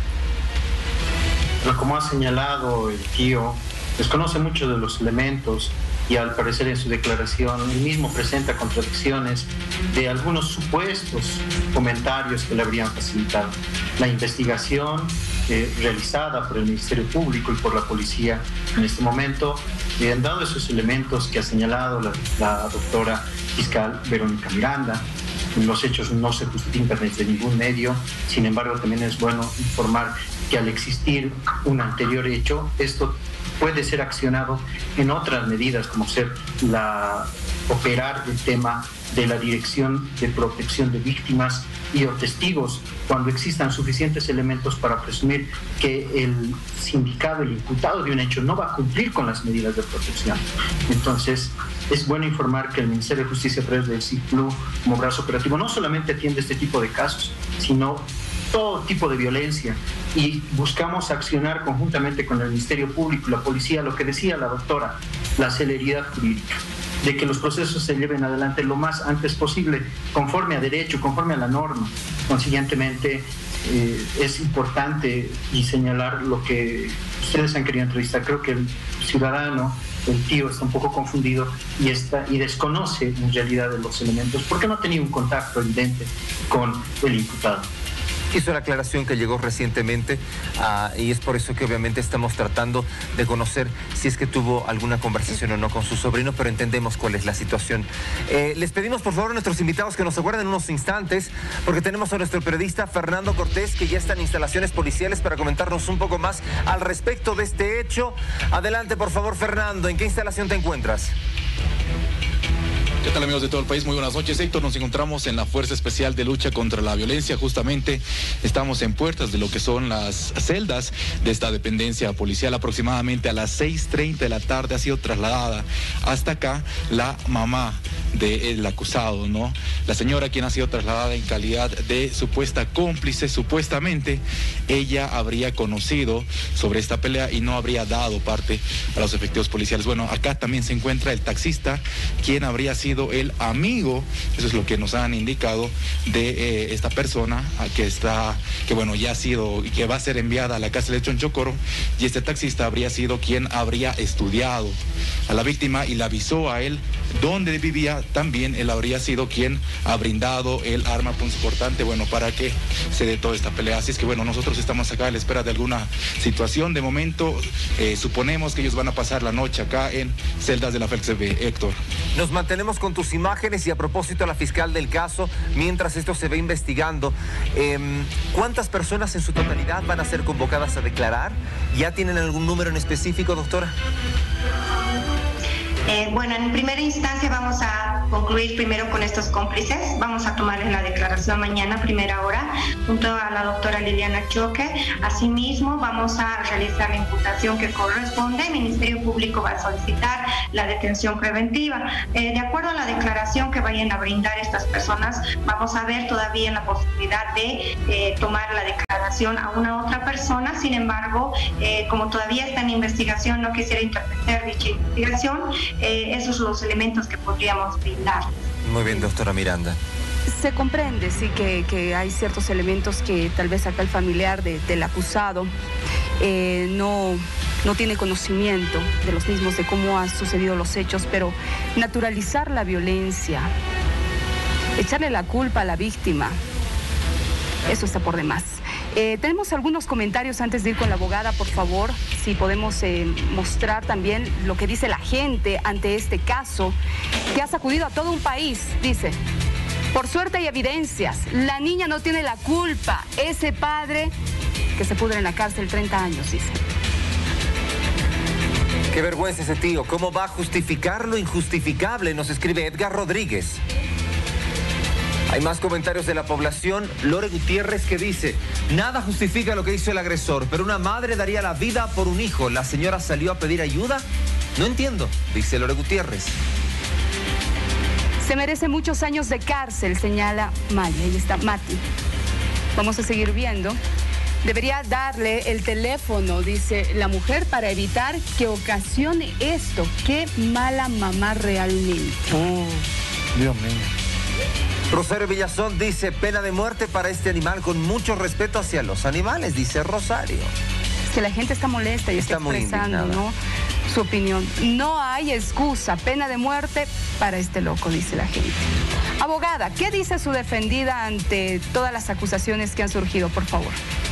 Pero como ha señalado el tío, desconoce mucho de los elementos y al parecer en su declaración él mismo presenta contradicciones de algunos supuestos comentarios que le habrían facilitado. La investigación eh, realizada por el Ministerio Público y por la policía en este momento, eh, han dado esos elementos que ha señalado la, la doctora fiscal Verónica Miranda. Los hechos no se justifican desde ningún medio, sin embargo también es bueno informar que al existir un anterior hecho, esto puede ser accionado en otras medidas, como ser la operar el tema de la Dirección de Protección de Víctimas y o testigos cuando existan suficientes elementos para presumir que el sindicado, el imputado de un hecho, no va a cumplir con las medidas de protección. Entonces, es bueno informar que el Ministerio de Justicia a través del CICLU como brazo operativo no solamente atiende este tipo de casos, sino todo tipo de violencia, y buscamos accionar conjuntamente con el Ministerio Público y la policía, lo que decía la doctora, la celeridad jurídica, de que los procesos se lleven adelante lo más antes posible, conforme a derecho, conforme a la norma. Consiguientemente, eh, es importante y señalar lo que ustedes han querido entrevistar. Creo que el ciudadano, el tío, está un poco confundido y, está, y desconoce en realidad de los elementos, porque no ha tenido un contacto evidente con el imputado. Hizo la aclaración que llegó recientemente uh, y es por eso que obviamente estamos tratando de conocer si es que tuvo alguna conversación o no con su sobrino, pero entendemos cuál es la situación. Eh, les pedimos por favor a nuestros invitados que nos aguarden unos instantes, porque tenemos a nuestro periodista Fernando Cortés, que ya está en instalaciones policiales para comentarnos un poco más al respecto de este hecho. Adelante por favor, Fernando, ¿en qué instalación te encuentras? ¿Qué tal, amigos de todo el país? Muy buenas noches, Héctor. Nos encontramos en la Fuerza Especial de Lucha contra la Violencia. Justamente estamos en puertas de lo que son las celdas de esta dependencia policial. Aproximadamente a las seis treinta de la tarde ha sido trasladada hasta acá la mamá del acusado, ¿no? La señora, quien ha sido trasladada en calidad de supuesta cómplice. Supuestamente ella habría conocido sobre esta pelea y no habría dado parte a los efectivos policiales. Bueno, acá también se encuentra el taxista, quien habría sido el amigo, eso es lo que nos han indicado, de eh, esta persona que está, que bueno, ya ha sido, que va a ser enviada a la cárcel de Chonchocoro, y este taxista habría sido quien habría estudiado a la víctima y le avisó a él donde vivía también él habría sido quien ha brindado el arma punzocortante, bueno, para que se dé toda esta pelea. Así es que bueno, nosotros estamos acá a la espera de alguna situación. De momento, eh, suponemos que ellos van a pasar la noche acá en celdas de la F E L C B. Héctor. Nos mantenemos con tus imágenes y a propósito a la fiscal del caso, mientras esto se ve investigando, eh, ¿cuántas personas en su totalidad van a ser convocadas a declarar? ¿Ya tienen algún número en específico, doctora? Eh, bueno, en primera instancia vamos a concluir primero con estos cómplices. Vamos a tomarles la declaración mañana a primera hora junto a la doctora Liliana Choque. Asimismo, vamos a realizar la imputación que corresponde. El Ministerio Público va a solicitar la detención preventiva. Eh, de acuerdo a la declaración que vayan a brindar estas personas, vamos a ver todavía la posibilidad de eh, tomar la declaración a una otra persona. Sin embargo, eh, como todavía está en investigación, no quisiera interpretar dicha investigación. Eh, esos son los elementos que podríamos brindar. Muy bien, doctora Miranda. Se comprende, sí, que, que hay ciertos elementos que tal vez acá el familiar de, del acusado eh, no, no tiene conocimiento de los mismos, de cómo han sucedido los hechos, pero naturalizar la violencia, echarle la culpa a la víctima, eso está por demás. Eh, tenemos algunos comentarios antes de ir con la abogada, por favor, si podemos eh, mostrar también lo que dice la gente ante este caso, que ha sacudido a todo un país. Dice: por suerte hay evidencias, la niña no tiene la culpa, ese padre que se pudre en la cárcel treinta años, dice. Qué vergüenza ese tío, ¿cómo va a justificar lo injustificable? Nos escribe Edgar Rodríguez. Hay más comentarios de la población. Lore Gutiérrez, que dice: nada justifica lo que hizo el agresor, pero una madre daría la vida por un hijo. ¿La señora salió a pedir ayuda? No entiendo, dice Lore Gutiérrez. Se merece muchos años de cárcel, señala Maya. Ahí está Mati. Vamos a seguir viendo. Debería darle el teléfono, dice la mujer, para evitar que ocasione esto. Qué mala mamá realmente. Oh, Dios mío. Rosario Villazón dice: pena de muerte para este animal, con mucho respeto hacia los animales, dice Rosario. Que la gente está molesta y está, está expresando, ¿no?, su opinión. No hay excusa, pena de muerte para este loco, dice la gente. Abogada, ¿qué dice su defendida ante todas las acusaciones que han surgido, por favor?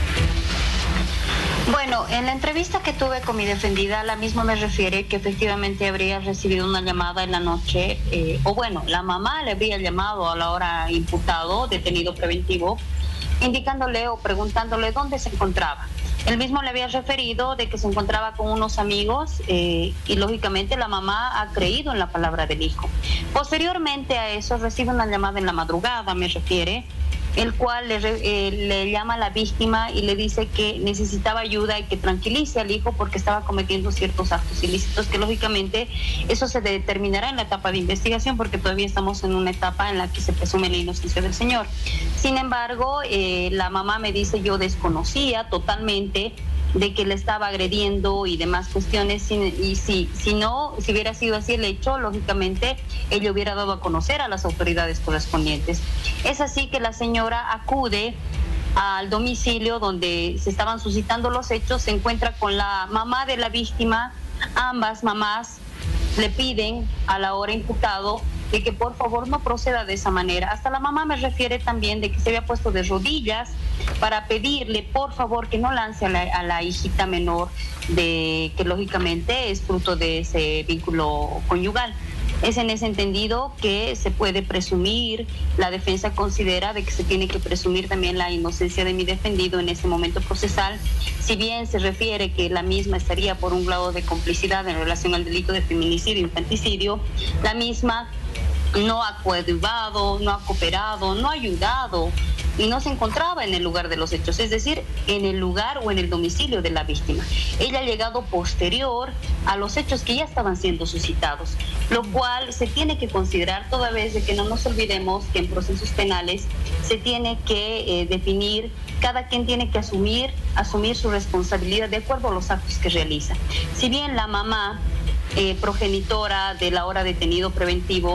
Bueno, en la entrevista que tuve con mi defendida, la misma me refiere que efectivamente habría recibido una llamada en la noche, eh, o bueno, la mamá le habría llamado a la hora imputado, detenido preventivo, indicándole o preguntándole dónde se encontraba. Él mismo le había referido de que se encontraba con unos amigos eh, y lógicamente la mamá ha creído en la palabra del hijo. Posteriormente a eso recibe una llamada en la madrugada, me refiere, el cual le, eh, le llama a la víctima y le dice que necesitaba ayuda y que tranquilice al hijo porque estaba cometiendo ciertos actos ilícitos, que lógicamente eso se determinará en la etapa de investigación porque todavía estamos en una etapa en la que se presume la inocencia del señor. Sin embargo, eh, la mamá me dice: yo desconocía totalmente de que le estaba agrediendo y demás cuestiones, y si, si no, si hubiera sido así el hecho, lógicamente ella hubiera dado a conocer a las autoridades correspondientes. Es así que la señora acude al domicilio donde se estaban suscitando los hechos, se encuentra con la mamá de la víctima. Ambas mamás le piden a la hora imputado de que por favor no proceda de esa manera. Hasta la mamá me refiere también de que se había puesto de rodillas para pedirle por favor que no lance a la, a la hijita menor, de que lógicamente es fruto de ese vínculo conyugal. Es en ese entendido que se puede presumir, la defensa considera de que se tiene que presumir también la inocencia de mi defendido en ese momento procesal, si bien se refiere que la misma estaría por un grado de complicidad en relación al delito de feminicidio e infanticidio, la misma no ha coadyuvado, no ha cooperado, no ha ayudado y no se encontraba en el lugar de los hechos, es decir, en el lugar o en el domicilio de la víctima. Ella ha llegado posterior a los hechos que ya estaban siendo suscitados, lo cual se tiene que considerar toda vez de que no nos olvidemos que en procesos penales se tiene que eh, definir, cada quien tiene que asumir, asumir su responsabilidad de acuerdo a los actos que realiza. Si bien la mamá, eh, progenitora del ahora detenido preventivo,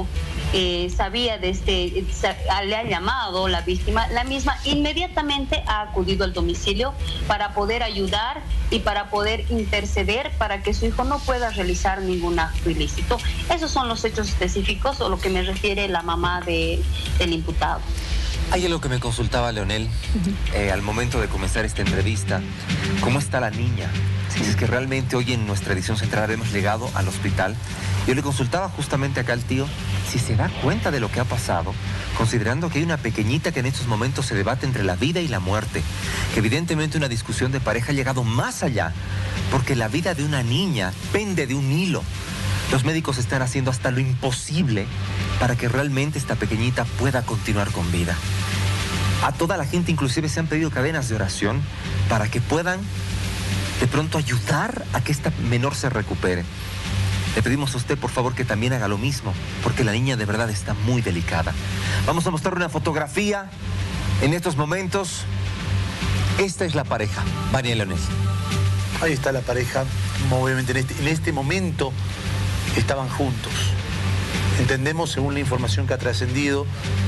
eh, sabía de este, le ha llamado la víctima, la misma inmediatamente ha acudido al domicilio para poder ayudar y para poder interceder para que su hijo no pueda realizar ningún acto ilícito. Esos son los hechos específicos o lo que me refiere la mamá de, del imputado. Hay algo que me consultaba Leonel uh-huh. eh, al momento de comenzar esta entrevista. ¿Cómo está la niña? Si es que realmente hoy en nuestra edición central hemos llegado al hospital. Yo le consultaba justamente acá al tío si se da cuenta de lo que ha pasado, considerando que hay una pequeñita que en estos momentos se debate entre la vida y la muerte, que evidentemente una discusión de pareja ha llegado más allá, porque la vida de una niña pende de un hilo. Los médicos están haciendo hasta lo imposible para que realmente esta pequeñita pueda continuar con vida. A toda la gente inclusive se han pedido cadenas de oración para que puedan de pronto ayudar a que esta menor se recupere. Le pedimos a usted, por favor, que también haga lo mismo, porque la niña de verdad está muy delicada. Vamos a mostrar una fotografía en estos momentos. Esta es la pareja, Vania y Leonel. Ahí está la pareja, obviamente en este, en este momento estaban juntos. Entendemos, según la información que ha trascendido,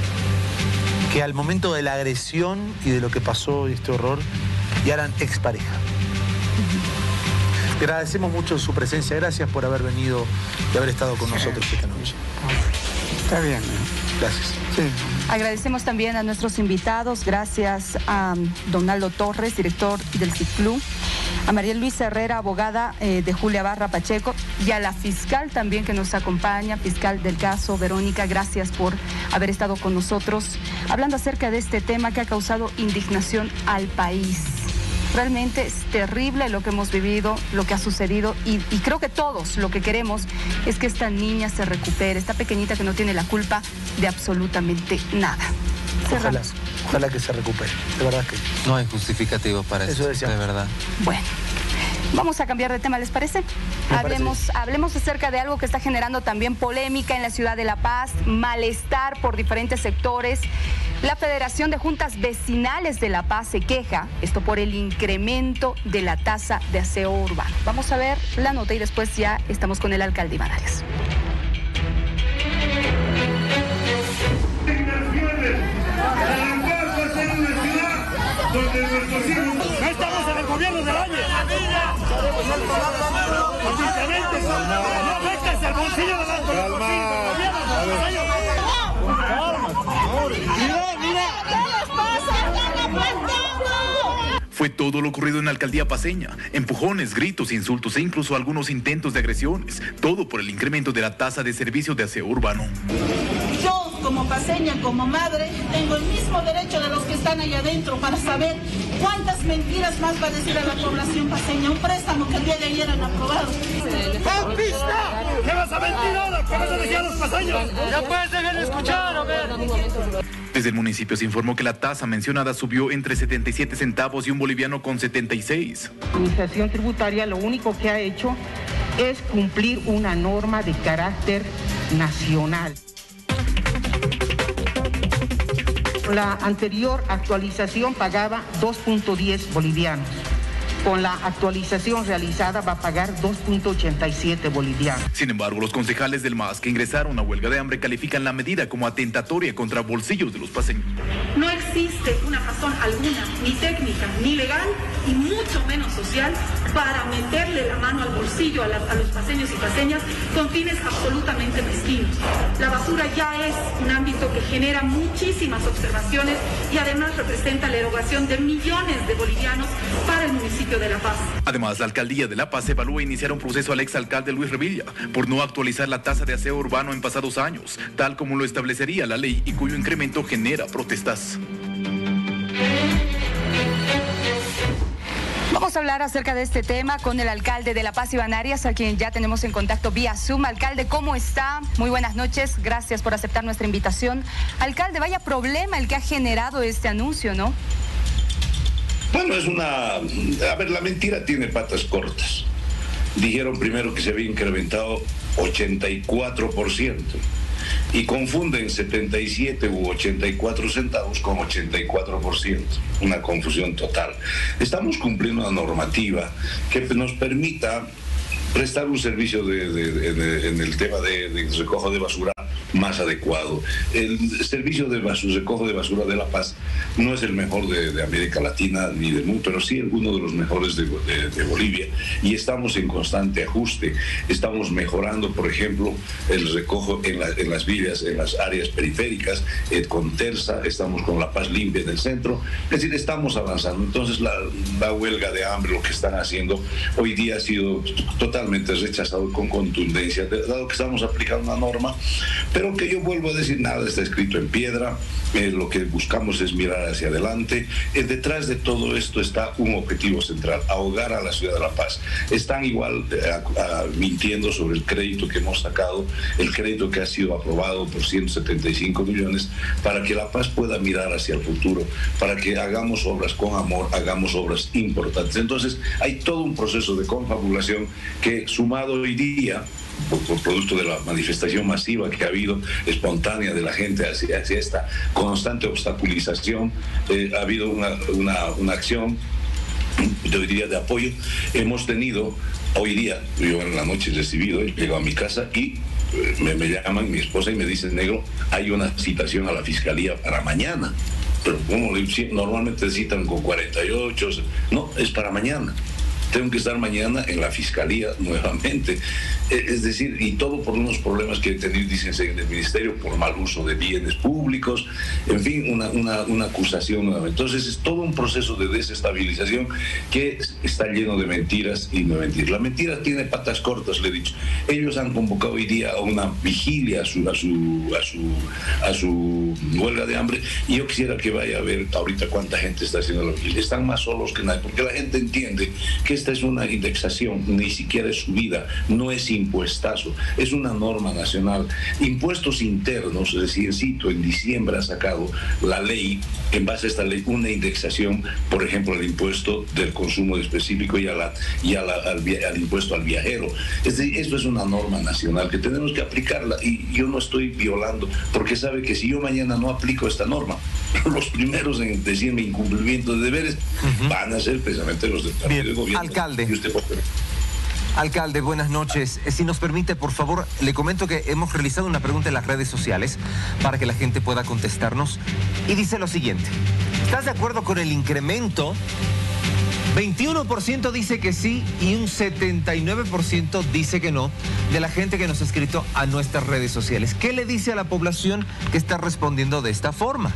que al momento de la agresión y de lo que pasó, este horror, ya eran expareja. Uh-huh. Agradecemos mucho su presencia, gracias por haber venido y haber estado con sí. nosotros esta noche. Está bien, ¿no? Gracias. Sí. Agradecemos también a nuestros invitados, gracias a Donaldo Torres, director del CICLU, a María Luisa Herrera, abogada eh, de Julia Barra Pacheco, y a la fiscal también que nos acompaña, fiscal del caso, Verónica, gracias por haber estado con nosotros, hablando acerca de este tema que ha causado indignación al país. Realmente es terrible lo que hemos vivido, lo que ha sucedido, y, y creo que todos lo que queremos es que esta niña se recupere, esta pequeñita que no tiene la culpa de absolutamente nada. Ojalá, ojalá que se recupere, de verdad que... No hay justificativo para eso, eso de verdad. Bueno. Vamos a cambiar de tema, ¿les parece? Me hablemos, parece. hablemos acerca de algo que está generando también polémica en la ciudad de La Paz, malestar por diferentes sectores. La Federación de Juntas Vecinales de La Paz se queja, esto por el incremento de la tasa de aseo urbano. Vamos a ver la nota y después ya estamos con el alcalde Iván Arias. Donde nuestros hijos no estamos en el gobierno del año. Justamente, no afectes el bolsillo de las Mira, mira. ¿Qué les pasa? ¡No entiendo! Fue todo lo ocurrido en la alcaldía paceña. Empujones, gritos, insultos e incluso algunos intentos de agresiones. Todo por el incremento de la tasa de servicios de aseo urbano. Yo, como paceña, como madre, tengo el mismo derecho de los que están ahí adentro para saber cuántas mentiras más va a decir a la población paceña. Un préstamo que el día de ayer han aprobado. ¡Papista! ¿Qué vas a mentir ahora? ¿Qué vas a decir a los paceños? Ya puedes dejar de escuchar, a ver. Desde el municipio se informó que la tasa mencionada subió entre setenta y siete centavos y un boliviano con setenta y seis. La administración tributaria lo único que ha hecho es cumplir una norma de carácter nacional. La anterior actualización pagaba dos punto diez bolivianos. Con la actualización realizada va a pagar dos punto ochenta y siete bolivianos. Sin embargo, los concejales del M A S que ingresaron a huelga de hambre califican la medida como atentatoria contra bolsillos de los paceños. No existe una razón alguna, ni técnica, ni legal, y mucho menos social, para meterle la mano al bolsillo a, la, a los paceños y paceñas con fines absolutamente mezquinos. La basura ya es un ámbito que genera muchísimas observaciones y además representa la erogación de millones de bolivianos para el municipio de La Paz. Además, la alcaldía de La Paz evalúa iniciar un proceso al exalcalde Luis Revilla por no actualizar la tasa de aseo urbano en pasados años, tal como lo establecería la ley y cuyo incremento genera protestas. Vamos a hablar acerca de este tema con el alcalde de La Paz, Iván Arias, a quien ya tenemos en contacto vía Zoom. Alcalde, ¿cómo está? Muy buenas noches, gracias por aceptar nuestra invitación. Alcalde, vaya problema el que ha generado este anuncio, ¿no? Bueno, es una... A ver, la mentira tiene patas cortas. Dijeron primero que se había incrementado ochenta y cuatro por ciento y confunden setenta y siete u ochenta y cuatro centavos con ochenta y cuatro por ciento. Una confusión total. Estamos cumpliendo una normativa que nos permita prestar un servicio de, de, de, de, en el tema de, de recojo de basura más adecuado. El servicio de basura, recojo de basura de La Paz no es el mejor de, de América Latina ni del mundo, pero sí uno de los mejores de, de, de Bolivia, y estamos en constante ajuste. Estamos mejorando, por ejemplo, el recojo en, la, en las villas, en las áreas periféricas, eh, con Terza, estamos con La Paz limpia en el centro, es decir, estamos avanzando. Entonces la, la huelga de hambre, lo que están haciendo hoy día ha sido totalmente rechazado con contundencia, dado que estamos aplicando una norma, pero que yo vuelvo a decir, nada está escrito en piedra. Eh, lo que buscamos es mirar hacia adelante. Eh, detrás de todo esto está un objetivo central: ahogar a la ciudad de La Paz. Están igual eh, a, a, mintiendo sobre el crédito que hemos sacado, el crédito que ha sido aprobado por ciento setenta y cinco millones, para que La Paz pueda mirar hacia el futuro, para que hagamos obras con amor, hagamos obras importantes. Entonces hay todo un proceso de confabulación que, sumado hoy día, Por, por producto de la manifestación masiva que ha habido, espontánea de la gente hacia, hacia esta constante obstaculización, eh, ha habido una, una, una acción de hoy día de apoyo. Hemos tenido hoy día, yo en la noche he recibido, he llegado a mi casa y eh, me, me llaman mi esposa y me dicen: negro, hay una citación a la fiscalía para mañana. Pero como normalmente citan con cuarenta y ocho, no, es para mañana. Tengo que estar mañana en la fiscalía nuevamente. Es decir, y todo por unos problemas que he tenido, dicen en el ministerio, por mal uso de bienes públicos, en fin, una, una, una acusación nuevamente. Entonces es todo un proceso de desestabilización que está lleno de mentiras y no mentiras. La mentira tiene patas cortas, le he dicho. Ellos han convocado hoy día a una vigilia a su, a su, a su, a su huelga de hambre, y yo quisiera que vaya a ver ahorita cuánta gente está haciendo la vigilia. Están más solos que nadie, porque la gente entiende que esta es una indexación, ni siquiera es subida, no es impuestazo, es una norma nacional. Impuestos internos, es decir, cito, en diciembre ha sacado la ley, en base a esta ley, una indexación, por ejemplo, el impuesto del consumo específico y, a la, y a la, al, al impuesto al viajero. Es decir, esto es una norma nacional que tenemos que aplicarla, y yo no estoy violando, porque sabe que si yo mañana no aplico esta norma, los primeros en decirme incumplimiento de deberes uh-huh. van a ser precisamente los del partido de gobierno. Alcalde. Y usted puede... Alcalde, buenas noches. Si nos permite, por favor, le comento que hemos realizado una pregunta en las redes sociales para que la gente pueda contestarnos, y dice lo siguiente: ¿estás de acuerdo con el incremento? veintiuno por ciento dice que sí y un setenta y nueve por ciento dice que no, de la gente que nos ha escrito a nuestras redes sociales. ¿Qué le dice a la población que está respondiendo de esta forma?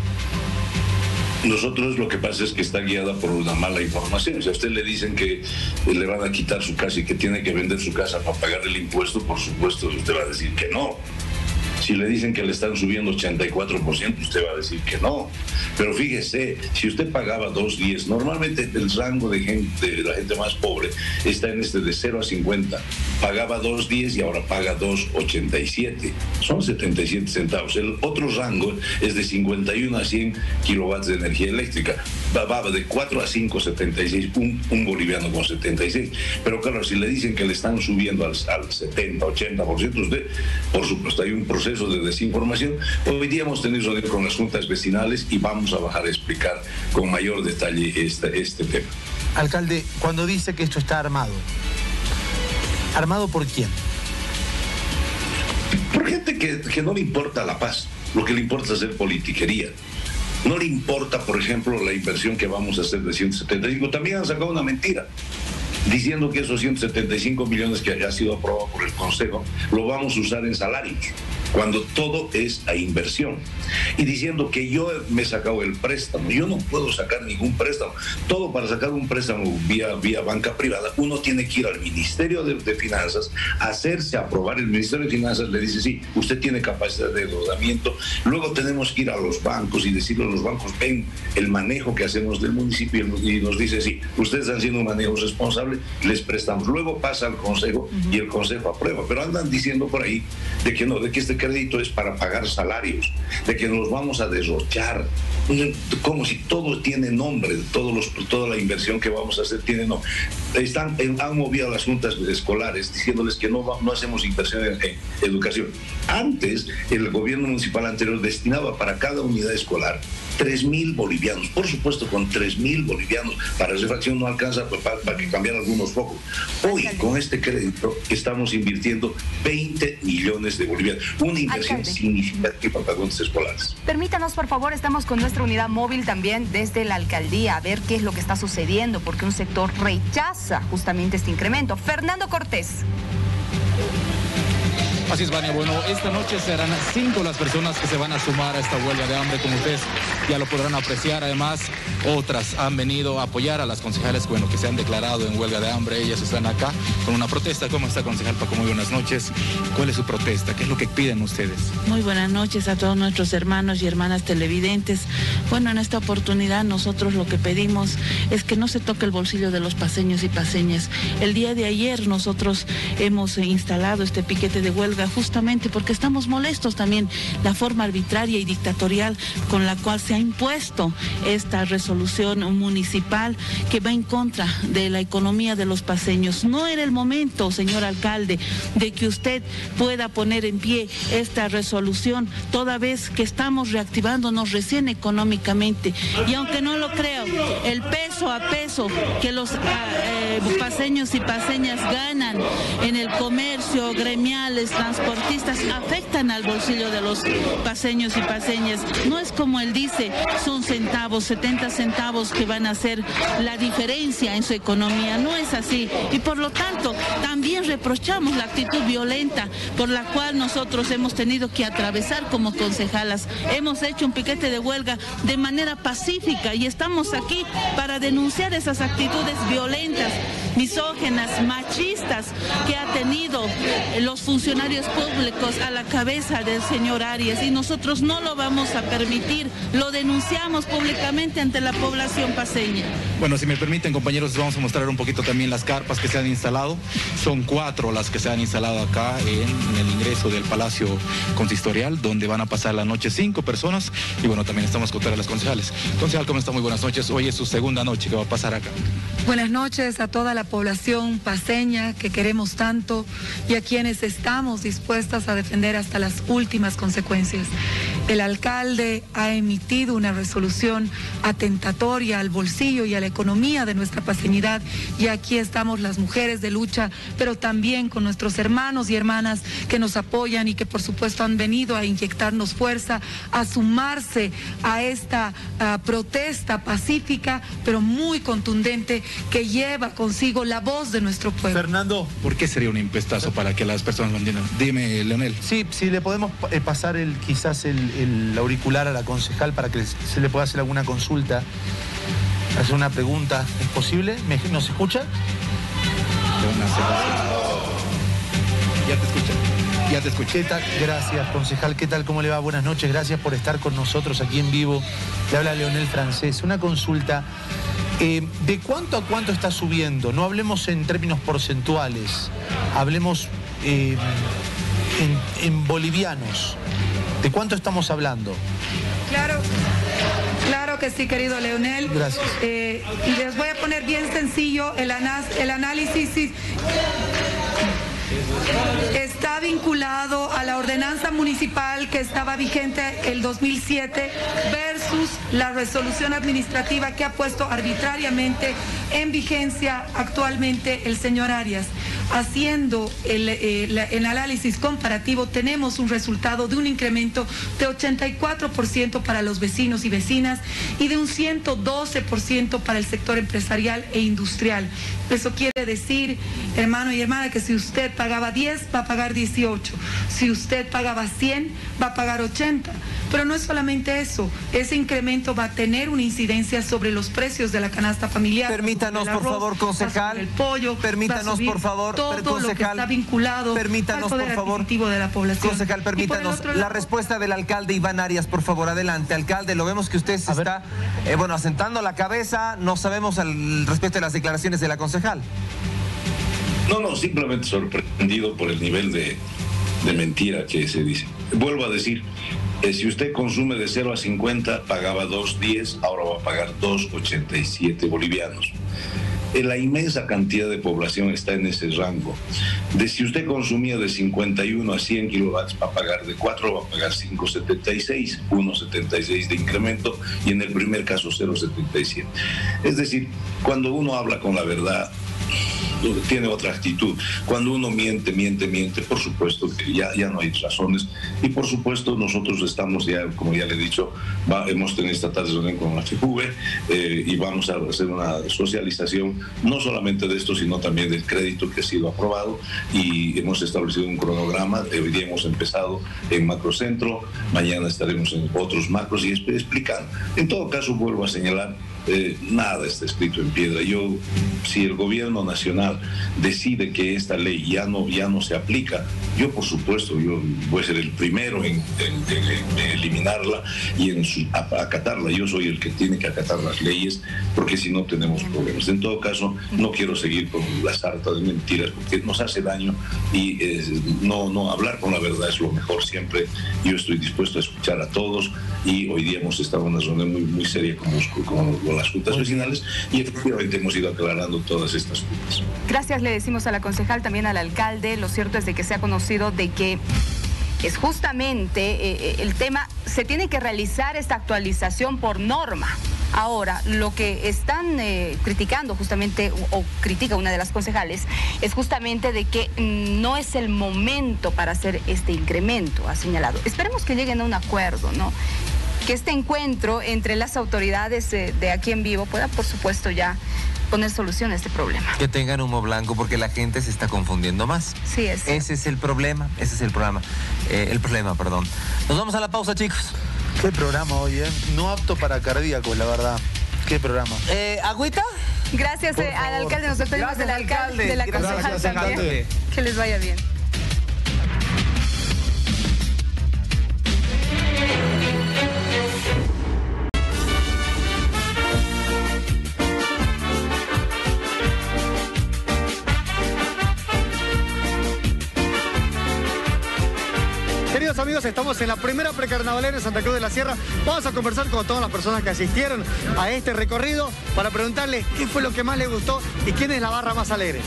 Nosotros lo que pasa es que está guiada por una mala información. Si a usted le dicen que le van a quitar su casa y que tiene que vender su casa para pagar el impuesto, por supuesto usted va a decir que no. Si le dicen que le están subiendo ochenta y cuatro por ciento, usted va a decir que no. Pero fíjese, si usted pagaba dos diez, normalmente el rango de gente, de la gente más pobre, está en este de cero a cincuenta. Pagaba dos diez y ahora paga dos ochenta y siete. Son setenta y siete centavos. El otro rango es de cincuenta y uno a cien kilovatios de energía eléctrica. Va de cuatro a cinco, setenta y seis, un, un boliviano con setenta y seis. Pero claro, si le dicen que le están subiendo al, al setenta, ochenta por ciento, usted, por supuesto, hay un proceso de desinformación. Hoy día hemos tenido reunión con las juntas vecinales y vamos a bajar a explicar con mayor detalle este, este tema. Alcalde, cuando dice que esto está armado, ¿armado por quién? Por gente que, que no le importa la paz, lo que le importa es hacer politiquería. No le importa, por ejemplo, la inversión que vamos a hacer de ciento setenta y cinco. También han sacado una mentira, diciendo que esos ciento setenta y cinco millones que ha sido aprobado por el Consejo lo vamos a usar en salarios, cuando todo es a inversión. Y diciendo que yo me he sacado el préstamo. Yo no puedo sacar ningún préstamo. Todo para sacar un préstamo vía, vía banca privada, uno tiene que ir al Ministerio de, de Finanzas, hacerse aprobar. El Ministerio de Finanzas le dice, sí, usted tiene capacidad de endeudamiento. Luego tenemos que ir a los bancos y decirle a los bancos, ven el manejo que hacemos del municipio, y nos dice, sí, ustedes están haciendo un manejo responsable, les prestamos. Luego pasa al Consejo y el Consejo aprueba. Pero andan diciendo por ahí de que no, de que este crédito es para pagar salarios, de que nos vamos a derrochar, como si todo tiene nombre, todos los, toda la inversión que vamos a hacer tiene nombre. Están, han movido a las juntas escolares diciéndoles que no, no hacemos inversión en, en educación. Antes, el gobierno municipal anterior destinaba para cada unidad escolar tres mil bolivianos. Por supuesto, con tres mil bolivianos para refacción no alcanza pues, para, para que cambiar algunos focos. Hoy, con este crédito, estamos invirtiendo veinte millones de bolivianos. una inversión Alcalde. significativa para los escolares. Permítanos, por favor, estamos con nuestra unidad móvil también desde la alcaldía a ver qué es lo que está sucediendo, porque un sector rechaza justamente este incremento. Fernando Cortés. Así es, Vania. Bueno, esta noche serán cinco las personas que se van a sumar a esta huelga de hambre, como ustedes ya lo podrán apreciar. Además, otras han venido a apoyar a las concejales, bueno, que se han declarado en huelga de hambre. Ellas están acá con una protesta. ¿Cómo está, concejal Paco? Muy buenas noches. ¿Cuál es su protesta? ¿Qué es lo que piden ustedes? Muy buenas noches a todos nuestros hermanos y hermanas televidentes. Bueno, en esta oportunidad nosotros lo que pedimos es que no se toque el bolsillo de los paseños y paseñas. El día de ayer nosotros hemos instalado este piquete de huelga justamente porque estamos molestos también la forma arbitraria y dictatorial con la cual se ha impuesto esta resolución municipal que va en contra de la economía de los paseños. No era el momento, señor alcalde, de que usted pueda poner en pie esta resolución toda vez que estamos reactivándonos recién económicamente. Y aunque no lo creo, el peso a peso que los eh, paseños y paseñas ganan en el comercio, gremiales, transportistas, afectan al bolsillo de los paseños y paseñas. No es como él dice, son centavos, setenta centavos que van a hacer la diferencia en su economía. No es así. Y por lo tanto, también reprochamos la actitud violenta por la cual nosotros hemos tenido que atravesar como concejalas. Hemos hecho un piquete de huelga de manera pacífica y estamos aquí para denunciar esas actitudes violentas, misóginas, machistas que ha tenido los funcionarios públicos a la cabeza del señor Arias, y nosotros no lo vamos a permitir, lo denunciamos públicamente ante la población paseña. Bueno, si me permiten, compañeros, les vamos a mostrar un poquito también las carpas que se han instalado. Son cuatro las que se han instalado acá en, en el ingreso del Palacio Consistorial, donde van a pasar la noche cinco personas, y bueno, también estamos con todas las concejales. Concejal, ¿cómo está? Muy buenas noches. Hoy es su segunda noche que va a pasar acá. Buenas noches a toda la población paseña que queremos tanto y a quienes estamos dispuestas a defender hasta las últimas consecuencias. El alcalde ha emitido una resolución atentatoria al bolsillo y a la economía de nuestra paseñidad, y aquí estamos las mujeres de lucha, pero también con nuestros hermanos y hermanas que nos apoyan y que por supuesto han venido a inyectarnos fuerza, a sumarse a esta uh, protesta pacífica, pero muy contundente, que lleva consigo la voz de nuestro pueblo. Fernando, ¿por qué sería un impuestazo para que las personas lo entiendan? Dime, Leonel. Sí, si le podemos eh, pasar el quizás el, el auricular a la concejal para que se le pueda hacer alguna consulta, hacer una pregunta. ¿Es posible? ¿Me, ¿Nos escucha? Ya te escucha. Ya te escuché. ¿Qué tal? Gracias, concejal. ¿Qué tal? ¿Cómo le va? Buenas noches. Gracias por estar con nosotros aquí en vivo. Le habla Leonel Francés. Una consulta. Eh, ¿De cuánto a cuánto está subiendo? No hablemos en términos porcentuales. Hablemos eh, en, en bolivianos. ¿De cuánto estamos hablando? Claro. Claro que sí, querido Leonel. Gracias. Eh, y les voy a poner bien sencillo el, el análisis. Está vinculado a la ordenanza municipal que estaba vigente el dos mil siete versus la resolución administrativa que ha puesto arbitrariamente en vigencia actualmente el señor Arias. Haciendo el, el, el análisis comparativo, tenemos un resultado de un incremento de ochenta y cuatro por ciento para los vecinos y vecinas y de un ciento doce por ciento para el sector empresarial e industrial. Eso quiere decir, hermano y hermana, que si usted pagaba diez, va a pagar dieciocho. Si usted pagaba cien, va a pagar ochenta. Pero no es solamente eso, ese incremento va a tener una incidencia sobre los precios de la canasta familiar. Permítanos, por favor, concejal. El pollo, permítanos, por favor, todo concejal, lo que está vinculado permítanos, al poder por favor, adquisitivo de la población. Concejal, permítanos lado, la respuesta del alcalde Iván Arias, por favor, adelante. Alcalde, lo vemos que usted se está, eh, bueno, asentando la cabeza, no sabemos al respecto de las declaraciones de la concejal. No, no, simplemente sorprendido por el nivel de, de mentira que se dice. Vuelvo a decir, eh, si usted consume de cero a cincuenta, pagaba dos diez, ahora va a pagar dos ochenta y siete bolivianos. Eh, la inmensa cantidad de población está en ese rango. De si usted consumía de cincuenta y uno a cien kilovatios, va a pagar de cuatro, va a pagar cinco setenta y seis, uno setenta y seis de incremento, y en el primer caso cero setenta y siete. Es decir, cuando uno habla con la verdad, tiene otra actitud. Cuando uno miente, miente, miente, por supuesto que ya, ya no hay razones. Y por supuesto nosotros estamos ya, como ya le he dicho, va, hemos tenido esta tarde reunión con la FEJUVE eh, y vamos a hacer una socialización, no solamente de esto, sino también del crédito que ha sido aprobado, y hemos establecido un cronograma. Hoy día hemos empezado en Macrocentro, mañana estaremos en otros macros y explicando. En todo caso, vuelvo a señalar, Eh, nada está escrito en piedra. Yo, si el gobierno nacional decide que esta ley ya no, ya no se aplica, yo por supuesto, yo voy a ser el primero en, en, en, en eliminarla y en su, a, acatarla. Yo soy el que tiene que acatar las leyes, porque si no tenemos problemas. En todo caso, no quiero seguir con la sarta de mentiras, porque nos hace daño, y eh, no, no, hablar con la verdad es lo mejor siempre. Yo estoy dispuesto a escuchar a todos, y hoy día hemos estado en una reunión muy, muy seria con los, con las juntas vecinales, y efectivamente hemos ido aclarando todas estas juntas. Gracias, le decimos a la concejal, también al alcalde. Lo cierto es de que se ha conocido de que es justamente eh, el tema, se tiene que realizar esta actualización por norma. Ahora, lo que están eh, criticando justamente, o, o critica una de las concejales, es justamente de que mm, no es el momento para hacer este incremento, ha señalado. Esperemos que lleguen a un acuerdo, ¿no? Que este encuentro entre las autoridades de, de aquí en Vivo pueda, por supuesto, ya poner solución a este problema. Que tengan humo blanco, porque la gente se está confundiendo más. Sí, es. Ese es el problema, ese es el programa, eh, el problema, perdón. Nos vamos a la pausa, chicos. Qué programa hoy, ¿eh? No apto para cardíacos, la verdad. Qué programa. Eh, ¿Agüita? Gracias eh, al alcalde, nos despedimos del alcalde, de la concejal también. Que les vaya bien. Queridos amigos, estamos en la primera precarnavalera en Santa Cruz de la Sierra. Vamos a conversar con todas las personas que asistieron a este recorrido para preguntarles qué fue lo que más les gustó y quién es la barra más alegre.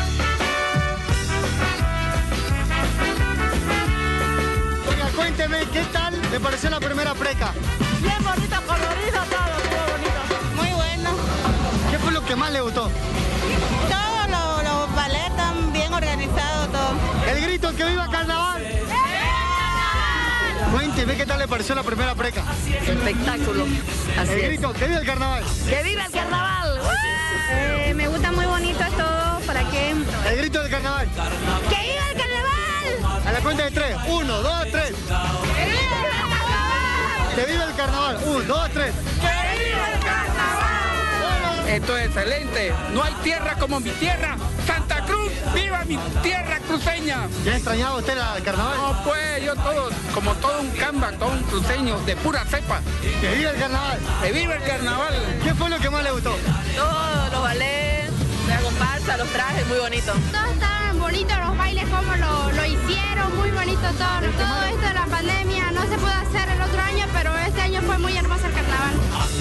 Oiga, cuénteme, ¿qué tal le pareció la primera preca? Bien bonita, colorida, todo, todo bonito. Muy bueno. ¿Qué fue lo que más le gustó? Todo, los lo ballet están bien organizados, todo. ¿El grito que viva carnaval? Cuénteme, ¿qué tal le pareció la primera preca? Espectáculo. Así el es. grito, que viva el carnaval. ¡Que viva el carnaval! Eh, me gusta muy bonito todo, ¿para qué? El grito del carnaval. ¡Que viva el carnaval! A la cuenta de tres. Uno, dos, tres. ¡Que viva el carnaval! Que viva el carnaval. Uno, dos, tres. ¡Que viva el carnaval! Esto es excelente. No hay tierra como mi tierra. Santa Cruz, viva mi tierra cruceña. ¿Ya extrañaba usted el carnaval? No, pues yo todo, como todo un camba, todo un cruceño de pura cepa. ¡Que viva el carnaval! ¡Que viva el carnaval! ¿Qué fue lo que más le gustó? Todos los ballets, la comparsa, los trajes, muy bonitos. Todos estaban bonitos los bailes, como lo, lo hicieron, muy bonito todo. Todo esto de la pandemia no se pudo hacer el otro año, pero este año fue muy hermoso el carnaval.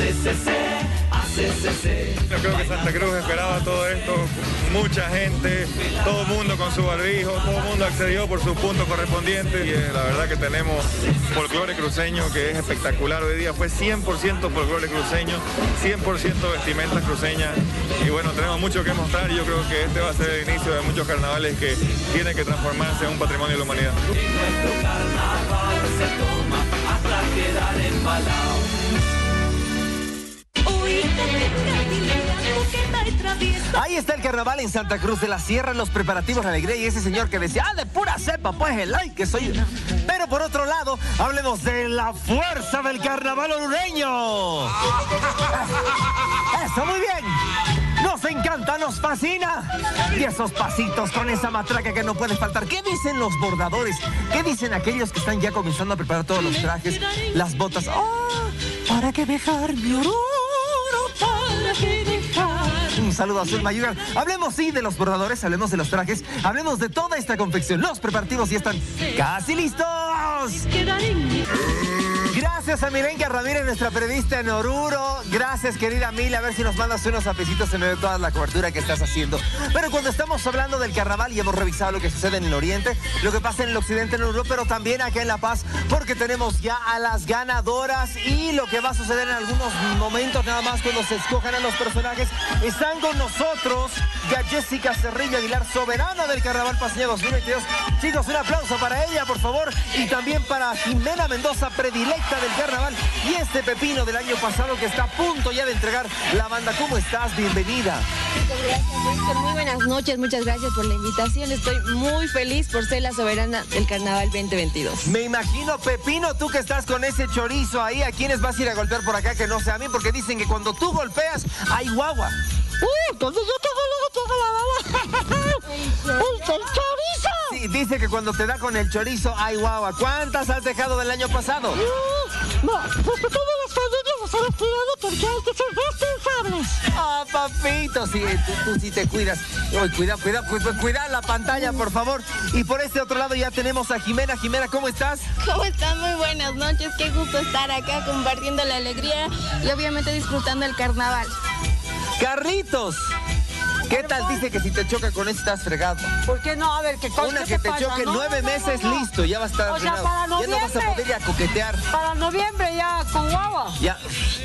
Yo creo que Santa Cruz esperaba todo esto, mucha gente, todo el mundo con su barbijo, todo el mundo accedió por sus puntos correspondientes, y eh, la verdad que tenemos folclore cruceño que es espectacular. Hoy día fue cien por ciento folclore cruceño, cien por ciento vestimenta cruceña, y bueno, tenemos mucho que mostrar, y yo creo que este va a ser el inicio de muchos carnavales que tienen que transformarse en un patrimonio de la humanidad. Ahí está el carnaval en Santa Cruz de la Sierra, los preparativos, la alegría, y ese señor que decía, ah, de pura cepa, pues el like que soy. Pero por otro lado, hablemos de la fuerza del carnaval orureño. Eso, muy bien. Nos encanta, nos fascina. Y esos pasitos con esa matraca que no puede faltar. ¿Qué dicen los bordadores? ¿Qué dicen aquellos que están ya comenzando a preparar todos los trajes, las botas? ¡Oh! ¿Para qué dejar mi oro? ¿Para qué dejar? Un saludo a Azul Mayugar. Hablemos, sí, de los bordadores, hablemos de los trajes, hablemos de toda esta confección. Los preparativos ya están casi listos. Gracias. Gracias a Milenka Ramírez, nuestra periodista en Oruro. Gracias, querida Mila. A ver si nos mandas unos apecitos, se me ve toda la cobertura que estás haciendo. Pero cuando estamos hablando del carnaval y hemos revisado lo que sucede en el oriente, lo que pasa en el occidente, en Oruro, pero también acá en La Paz, porque tenemos ya a las ganadoras y lo que va a suceder en algunos momentos nada más cuando se escojan a los personajes. Están con nosotros ya Jessica Cerrillo Aguilar, soberana del Carnaval Paceño dos mil veintidós. Chicos, un aplauso para ella, por favor, y también para Jimena Mendoza, predilecta del carnaval, y este pepino del año pasado que está a punto ya de entregar la banda. ¿Cómo estás? Bienvenida. Muchas gracias, Víctor. Muy buenas noches, muchas gracias por la invitación. Estoy muy feliz por ser la soberana del Carnaval veinte veintidós. Me imagino, Pepino, tú que estás con ese chorizo ahí, ¿a quiénes vas a ir a golpear por acá que no sea a mí? Porque dicen que cuando tú golpeas, hay guagua. Uy, entonces yo tengo luego tengo la baba. ¡El chorizo! Sí, dice que cuando te da con el chorizo, hay guagua. ¿Cuántas has dejado del año pasado? Uh, no, porque todas las familias nos han cuidado porque hay que ser responsables. Ah, papito, sí, tú, tú sí te cuidas. Uy, cuida, cuida, cuida, cuida la pantalla, por favor. Y por este otro lado ya tenemos a Jimena. Jimena, ¿cómo estás? ¿Cómo están? Muy buenas noches. Qué gusto estar acá compartiendo la alegría y obviamente disfrutando el carnaval. Carlitos, ¿qué tal? Dice que si te choca con eso estás fregado. ¿Por qué no? A ver, ¿qué cosa? Una que te, te choque no, nueve no, no, meses, no, no. listo, ya va a estar O sea, frenado. para noviembre. Ya no vas a poder ir a coquetear. Para noviembre ya con guagua. Ya.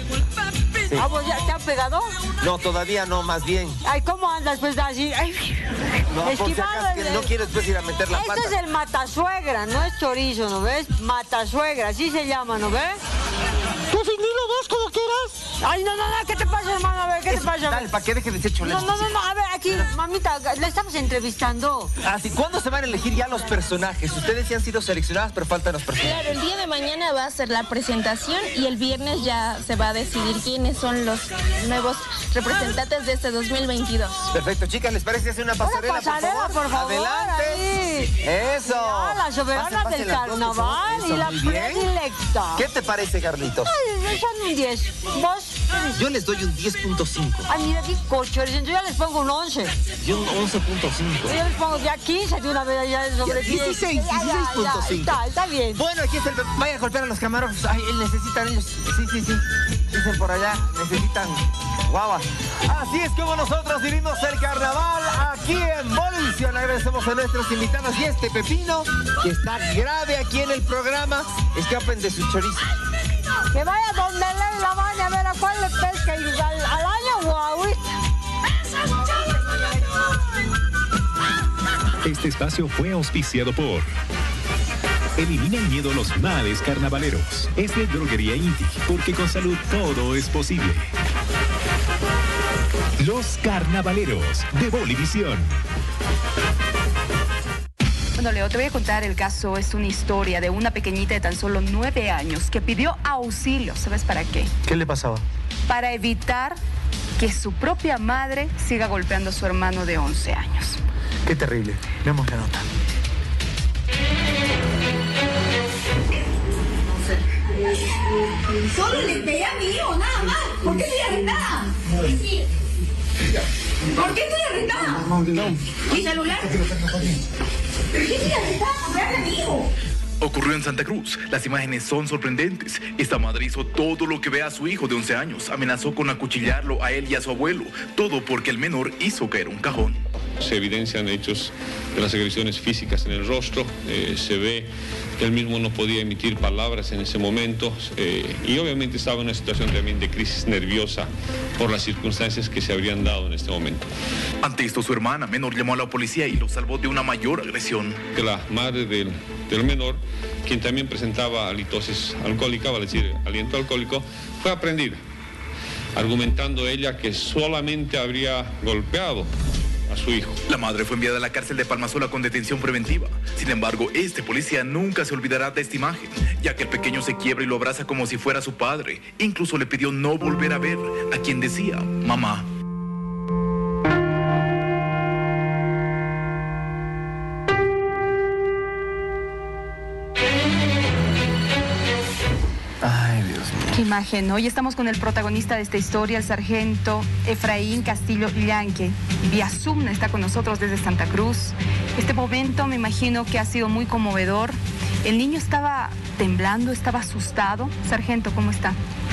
Sí. Ah, pues ya te han pegado. No, todavía no, más bien. Ay, ¿cómo andas pues así? Ay, no, por si acaso, que no quiero después ir a meter la Esto pata. Es el matasuegra, no es chorizo, ¿no ves? Matasuegra, así se llama, ¿no ves? ¿Tú sin ni lo ves como quieras? Ay, no, no, no, ¿qué te pasa, hermano? A ver, ¿qué Eso, te pasa? Dale, para que deje de ser cholero. No, no, no, no, a ver, aquí, mamita, la estamos entrevistando. Ah, sí, ¿cuándo se van a elegir ya los personajes? Ustedes ya han sido seleccionadas, pero faltan los personajes. Claro, el día de mañana va a ser la presentación y el viernes ya se va a decidir quiénes son los nuevos representantes de este dos mil veintidós. Perfecto, chicas, ¿les parece hacer una pasarela, una pasarela por favor? por favor? Adelante. Ahí. Eso. Ya, la soberana Pase, pase del las carnaval dos, y la muy bien. predilecta. ¿Qué te parece, Carlitos? Ay, son un diez. ¿Vos? Yo les doy un diez punto cinco. Ay, mira qué cocho eres. Yo ya les pongo un once. Yo un once punto cinco. Yo les pongo ya quince de una vez ya sobre diez. dieciséis, dieciséis punto cinco. Está, está bien. Bueno, aquí está el... Vaya a golpear a los camarógrafos. Ay, necesitan ellos. Sí, sí, sí. Dicen por allá, necesitan guaguas. Así es como nosotros vivimos el carnaval aquí en Bolivia. Agradecemos a nuestros invitados y este pepino que está grave aquí en el programa. Escapen de su chorizo. Que vaya donde le la baña a ver a cuál le pesca y al, al año o agüita. Este espacio fue auspiciado por... Elimina el miedo a los males carnavaleros. Es de Droguería Inti, porque con salud todo es posible. Los Carnavaleros de Bolivisión. Bueno, Leo, te voy a contar el caso. Es una historia de una pequeñita de tan solo nueve años que pidió auxilio. ¿Sabes para qué? ¿Qué le pasaba? Para evitar que su propia madre siga golpeando a su hermano de once años. Qué terrible. Veamos la nota. Solo le pegué a mi hijo, nada más. ¿Por qué estoy arrestada? ¿Por qué estoy arrestada? ¿Mi celular? ¿Por qué estoy arrestada por pegarle a mi hijo? Ocurrió en Santa Cruz. Las imágenes son sorprendentes. Esta madre hizo todo lo que ve a su hijo de once años. Amenazó con acuchillarlo a él y a su abuelo. Todo porque el menor hizo caer un cajón. Se evidencian hechos de las agresiones físicas en el rostro. Eh, se ve que él mismo no podía emitir palabras en ese momento. Eh, y obviamente estaba en una situación también de crisis nerviosa por las circunstancias que se habrían dado en este momento. Ante esto, su hermana menor llamó a la policía y lo salvó de una mayor agresión. Que la madre del, del menor, quien también presentaba halitosis alcohólica, vale decir, aliento alcohólico, fue aprehendida, argumentando ella que solamente habría golpeado a su hijo. La madre fue enviada a la cárcel de Palmasola con detención preventiva. Sin embargo, este policía nunca se olvidará de esta imagen, ya que el pequeño se quiebra y lo abraza como si fuera su padre. Incluso le pidió no volver a ver a quien decía mamá. Ay, Dios mío. Qué imagen. Hoy estamos con el protagonista de esta historia, el sargento Efraín Castillo Llanque. Vía Zoom está con nosotros desde Santa Cruz. Este momento me imagino que ha sido muy conmovedor. ¿El niño estaba temblando, estaba asustado? Sargento, ¿cómo está?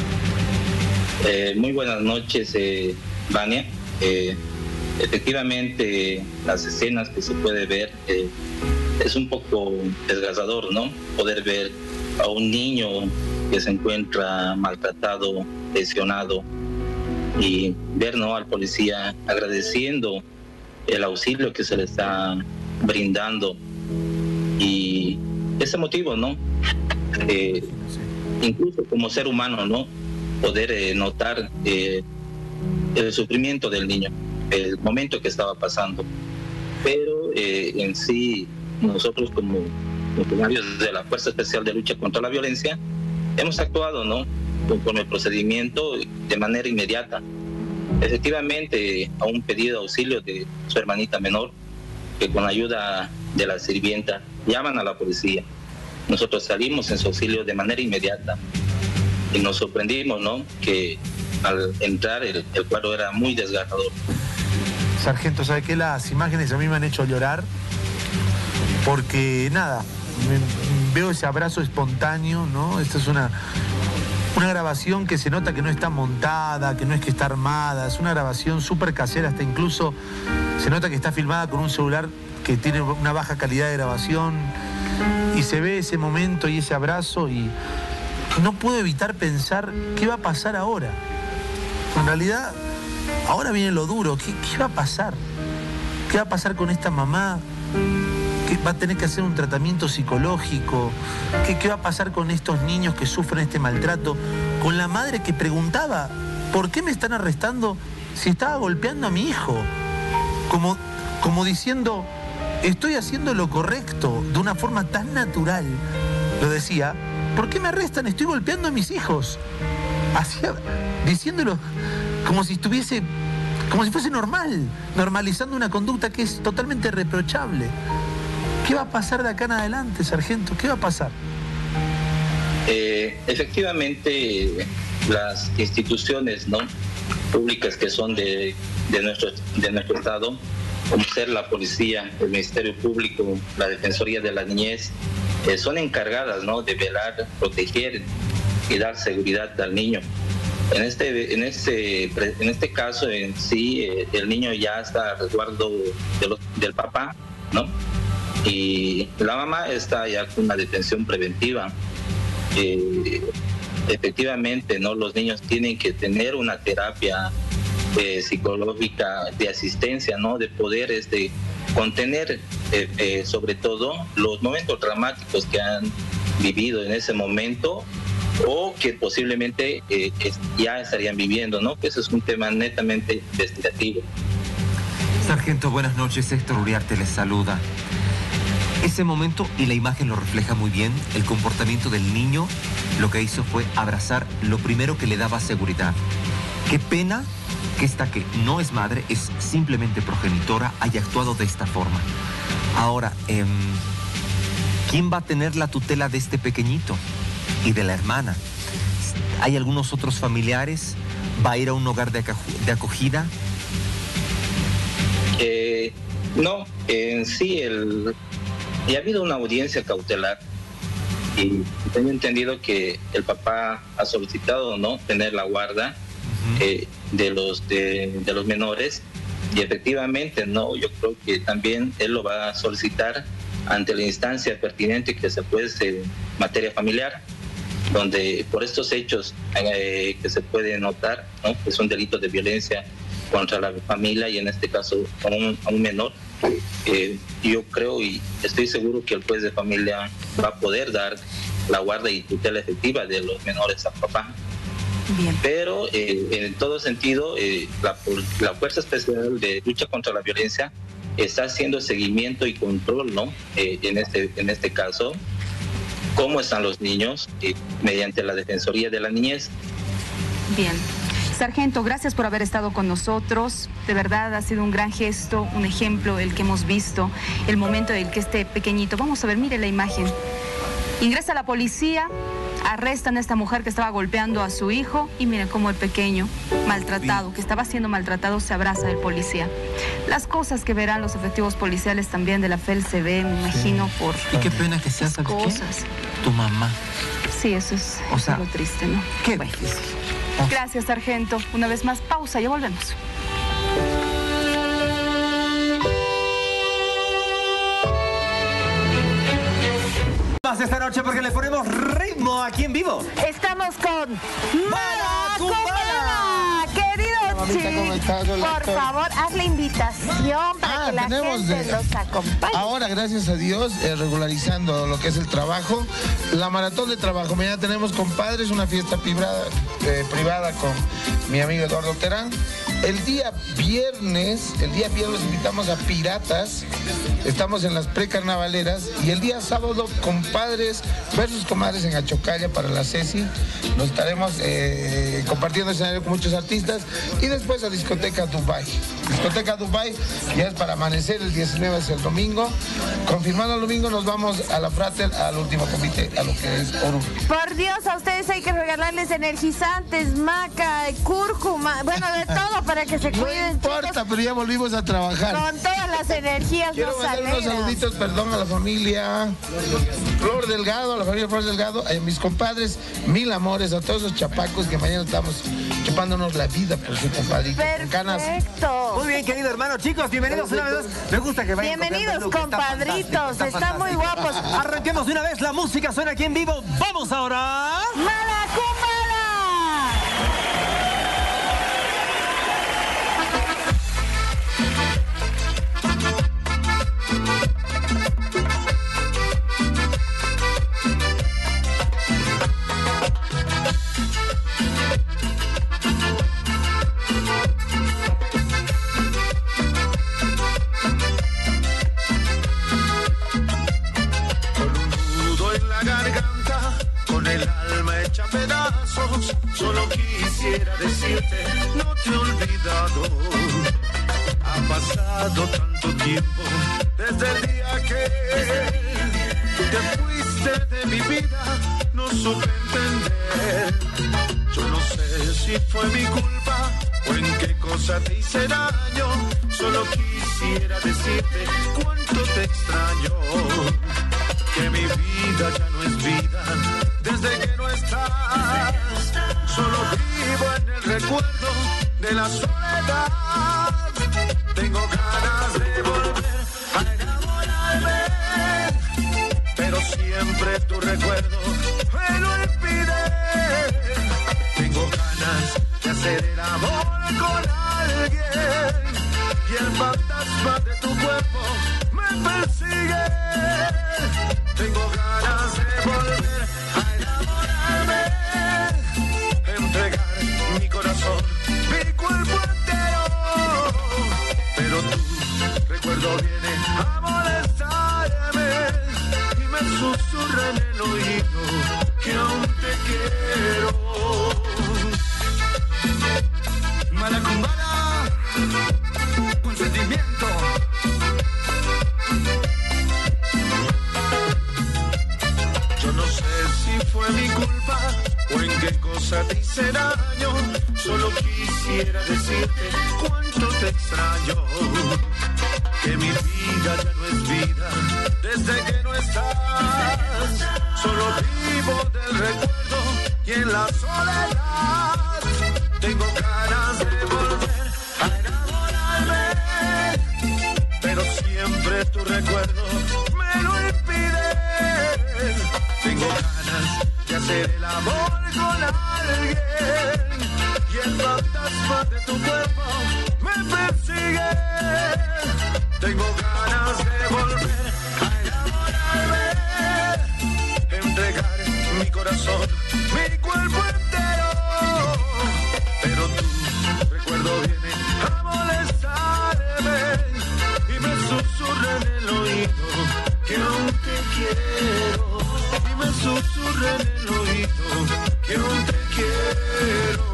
Eh, muy buenas noches, eh, Vania. Eh, efectivamente, las escenas que se puede ver eh, es un poco desgarrador, ¿no? Poder ver a un niño que se encuentra maltratado, lesionado, y ver, ¿no?, al policía agradeciendo el auxilio que se le está brindando. Y ese motivo, ¿no? Eh, incluso como ser humano, ¿no?, poder eh, notar eh, el sufrimiento del niño, el momento que estaba pasando. Pero eh, en sí, nosotros como funcionarios de la Fuerza Especial de Lucha contra la Violencia, hemos actuado, ¿no?, conforme el procedimiento de manera inmediata. Efectivamente, a un pedido de auxilio de su hermanita menor, que con la ayuda de la sirvienta llaman a la policía. Nosotros salimos en su auxilio de manera inmediata y nos sorprendimos, ¿no?, que al entrar el, el cuadro era muy desgarrador. Sargento, ¿sabe qué? Las imágenes a mí me han hecho llorar porque, nada, me, veo ese abrazo espontáneo, ¿no? Esta es una, una grabación que se nota que no está montada, que no es que está armada, es una grabación súper casera, hasta incluso se nota que está filmada con un celular que tiene una baja calidad de grabación, y se ve ese momento y ese abrazo y no puedo evitar pensar qué va a pasar ahora. En realidad, ahora viene lo duro. ¿Qué, qué va a pasar? ¿Qué va a pasar con esta mamá? ¿Qué va a tener que hacer un tratamiento psicológico? ¿Qué, qué va a pasar con estos niños que sufren este maltrato? Con la madre que preguntaba, ¿por qué me están arrestando si estaba golpeando a mi hijo? Como, como diciendo, estoy haciendo lo correcto de una forma tan natural. Lo decía, ¿por qué me arrestan? Estoy golpeando a mis hijos. Hacía, diciéndolo como si estuviese, como si fuese normal, normalizando una conducta que es totalmente reprochable. ¿Qué va a pasar de acá en adelante, sargento? ¿Qué va a pasar? Eh, efectivamente, las instituciones, ¿no?, públicas que son de, de, nuestro, de nuestro Estado, como ser la policía, el Ministerio Público, la Defensoría de la Niñez, eh, son encargadas, ¿no?, de velar, proteger y dar seguridad al niño. En este, en este, en este caso en sí, eh, el niño ya está a resguardo de los, del papá, ¿no? Y la mamá está ya con una detención preventiva. Eh, efectivamente, ¿no?, los niños tienen que tener una terapia eh, psicológica de asistencia, ¿no?, de poder este, contener eh, eh, sobre todo los momentos dramáticos que han vivido en ese momento o que posiblemente eh, ya estarían viviendo, ¿no? Que eso es un tema netamente investigativo. Sargento, buenas noches. Héctor Uriarte les saluda. Ese momento y la imagen lo refleja muy bien. El comportamiento del niño lo que hizo fue abrazar lo primero que le daba seguridad. Qué pena que esta, que no es madre, es simplemente progenitora, haya actuado de esta forma. Ahora, eh, ¿quién va a tener la tutela de este pequeñito y de la hermana? ¿Hay algunos otros familiares? ¿Va a ir a un hogar de, de acogida? Eh, no, en sí, el, ya ha habido una audiencia cautelar y tengo entendido que el papá ha solicitado, ¿no?, tener la guarda eh, de, los, de, de los menores, y efectivamente, no, yo creo que también él lo va a solicitar ante la instancia pertinente que se puede ser materia familiar, donde por estos hechos eh, que se puede notar, ¿no?, que son delitos de violencia contra la familia y en este caso a un, a un menor, eh, yo creo y estoy seguro que el juez de familia va a poder dar la guarda y tutela efectiva de los menores a papá. Bien. Pero eh, en todo sentido, eh, la, la Fuerza Especial de Lucha contra la Violencia está haciendo seguimiento y control, ¿no?, eh, en, este, en este caso, cómo están los niños eh, mediante la Defensoría de la Niñez. Bien. Sargento, gracias por haber estado con nosotros. De verdad ha sido un gran gesto, un ejemplo el que hemos visto, el momento en el que este pequeñito, vamos a ver, mire la imagen, ingresa a la policía, Arrestan a esta mujer que estaba golpeando a su hijo y miren cómo el pequeño, maltratado, que estaba siendo maltratado, se abraza del policía. Las cosas que verán los efectivos policiales también de la F E L C B, me imagino, por Y qué pena que sea, ¿sabes qué? cosas. Tu mamá. Sí, eso es, O sea, eso es lo triste, ¿no? Qué Bueno. difícil. Gracias, sargento. Una vez más, pausa, ya volvemos. Más esta noche porque le ponemos ritmo aquí en vivo. Estamos con Malacumbala. Queridos chicos, por favor, haz la invitación para Ah, que la tenemos gente de- los acompañe. Ahora, gracias a Dios, eh, regularizando lo que es el trabajo, la maratón de trabajo. Mañana tenemos, compadres, una fiesta privada, eh, privada con mi amigo Eduardo Terán. El día viernes, el día viernes invitamos a Piratas, estamos en las precarnavaleras, y el día sábado, compadres versus comadres en Achocalla para la Ceci. Nos estaremos eh, compartiendo escenario con muchos artistas, y después a Discoteca Dubai. Discoteca Dubai ya es para amanecer, el diecinueve es el domingo. Confirmando el domingo nos vamos a la Frater, al último comité, a lo que es Oruro. Por Dios, a ustedes hay que regalarles energizantes, maca, cúrcuma, bueno, de todo para que se cuiden. No importa, pero ya volvimos a trabajar. Con todas las energías Quiero nos mandar unos alegra. saluditos, perdón, a la familia Flor Delgado, a la familia Flor Delgado, a mis compadres, mil amores, a todos los chapacos que mañana estamos chupándonos la vida por su compadrito. con canas. Perfecto. Muy bien, querido hermano. Chicos, bienvenidos una vez más. Me gusta que vayan Bienvenidos, copiando el look, está compadritos, fantástico, está están muy fantástico. guapos. Arranquemos de una vez, la música suena aquí en vivo. ¡Vamos ahora! ¡Malacumbala! Nudo en la garganta, con el alma hecha pedazos. Solo quisiera decirte, no te he olvidado. Ha pasado tanto tiempo desde el día que te fuiste de mi vida. No supe entender. Yo no sé si fue mi culpa o en qué cosa te hice daño. Solo quisiera decirte cuánto te extraño. Que mi vida ya no es vida desde que no estás. Solo vivo en el recuerdo de la soledad. Tengo ganas de volver a enamorarme, pero siempre tu recuerdo me lo impide. Tengo ganas de hacer el amor con alguien y el fantasma de tu cuerpo me persigue. Tengo ganas de volver a enamorarme, entregar mi corazón, mi cuerpo entero. Pero tu recuerdo viene a molestarme y me susurra en el oído que aún te quiero. Malacumbala, con sentimiento. Yo no sé si fue mi culpa o en qué cosa te hice daño. Solo quisiera decirte cuánto te extraño. Que mi vida ya no es vida desde que no estás. Solo vivo del recuerdo y en la soledad. Tengo ganas de volver a enamorarme, pero siempre tu recuerdo me lo impide. Tengo ganas de hacer el amor con alguien y el fantasma de tu cuerpo me persigue. Tengo ganas de volver a enamorarme, entregar mi corazón, mi cuerpo entero. Pero tu recuerdo viene a molestarme y me susurra en el oído que aún te quiero. Y me susurra en el oído que aún te quiero.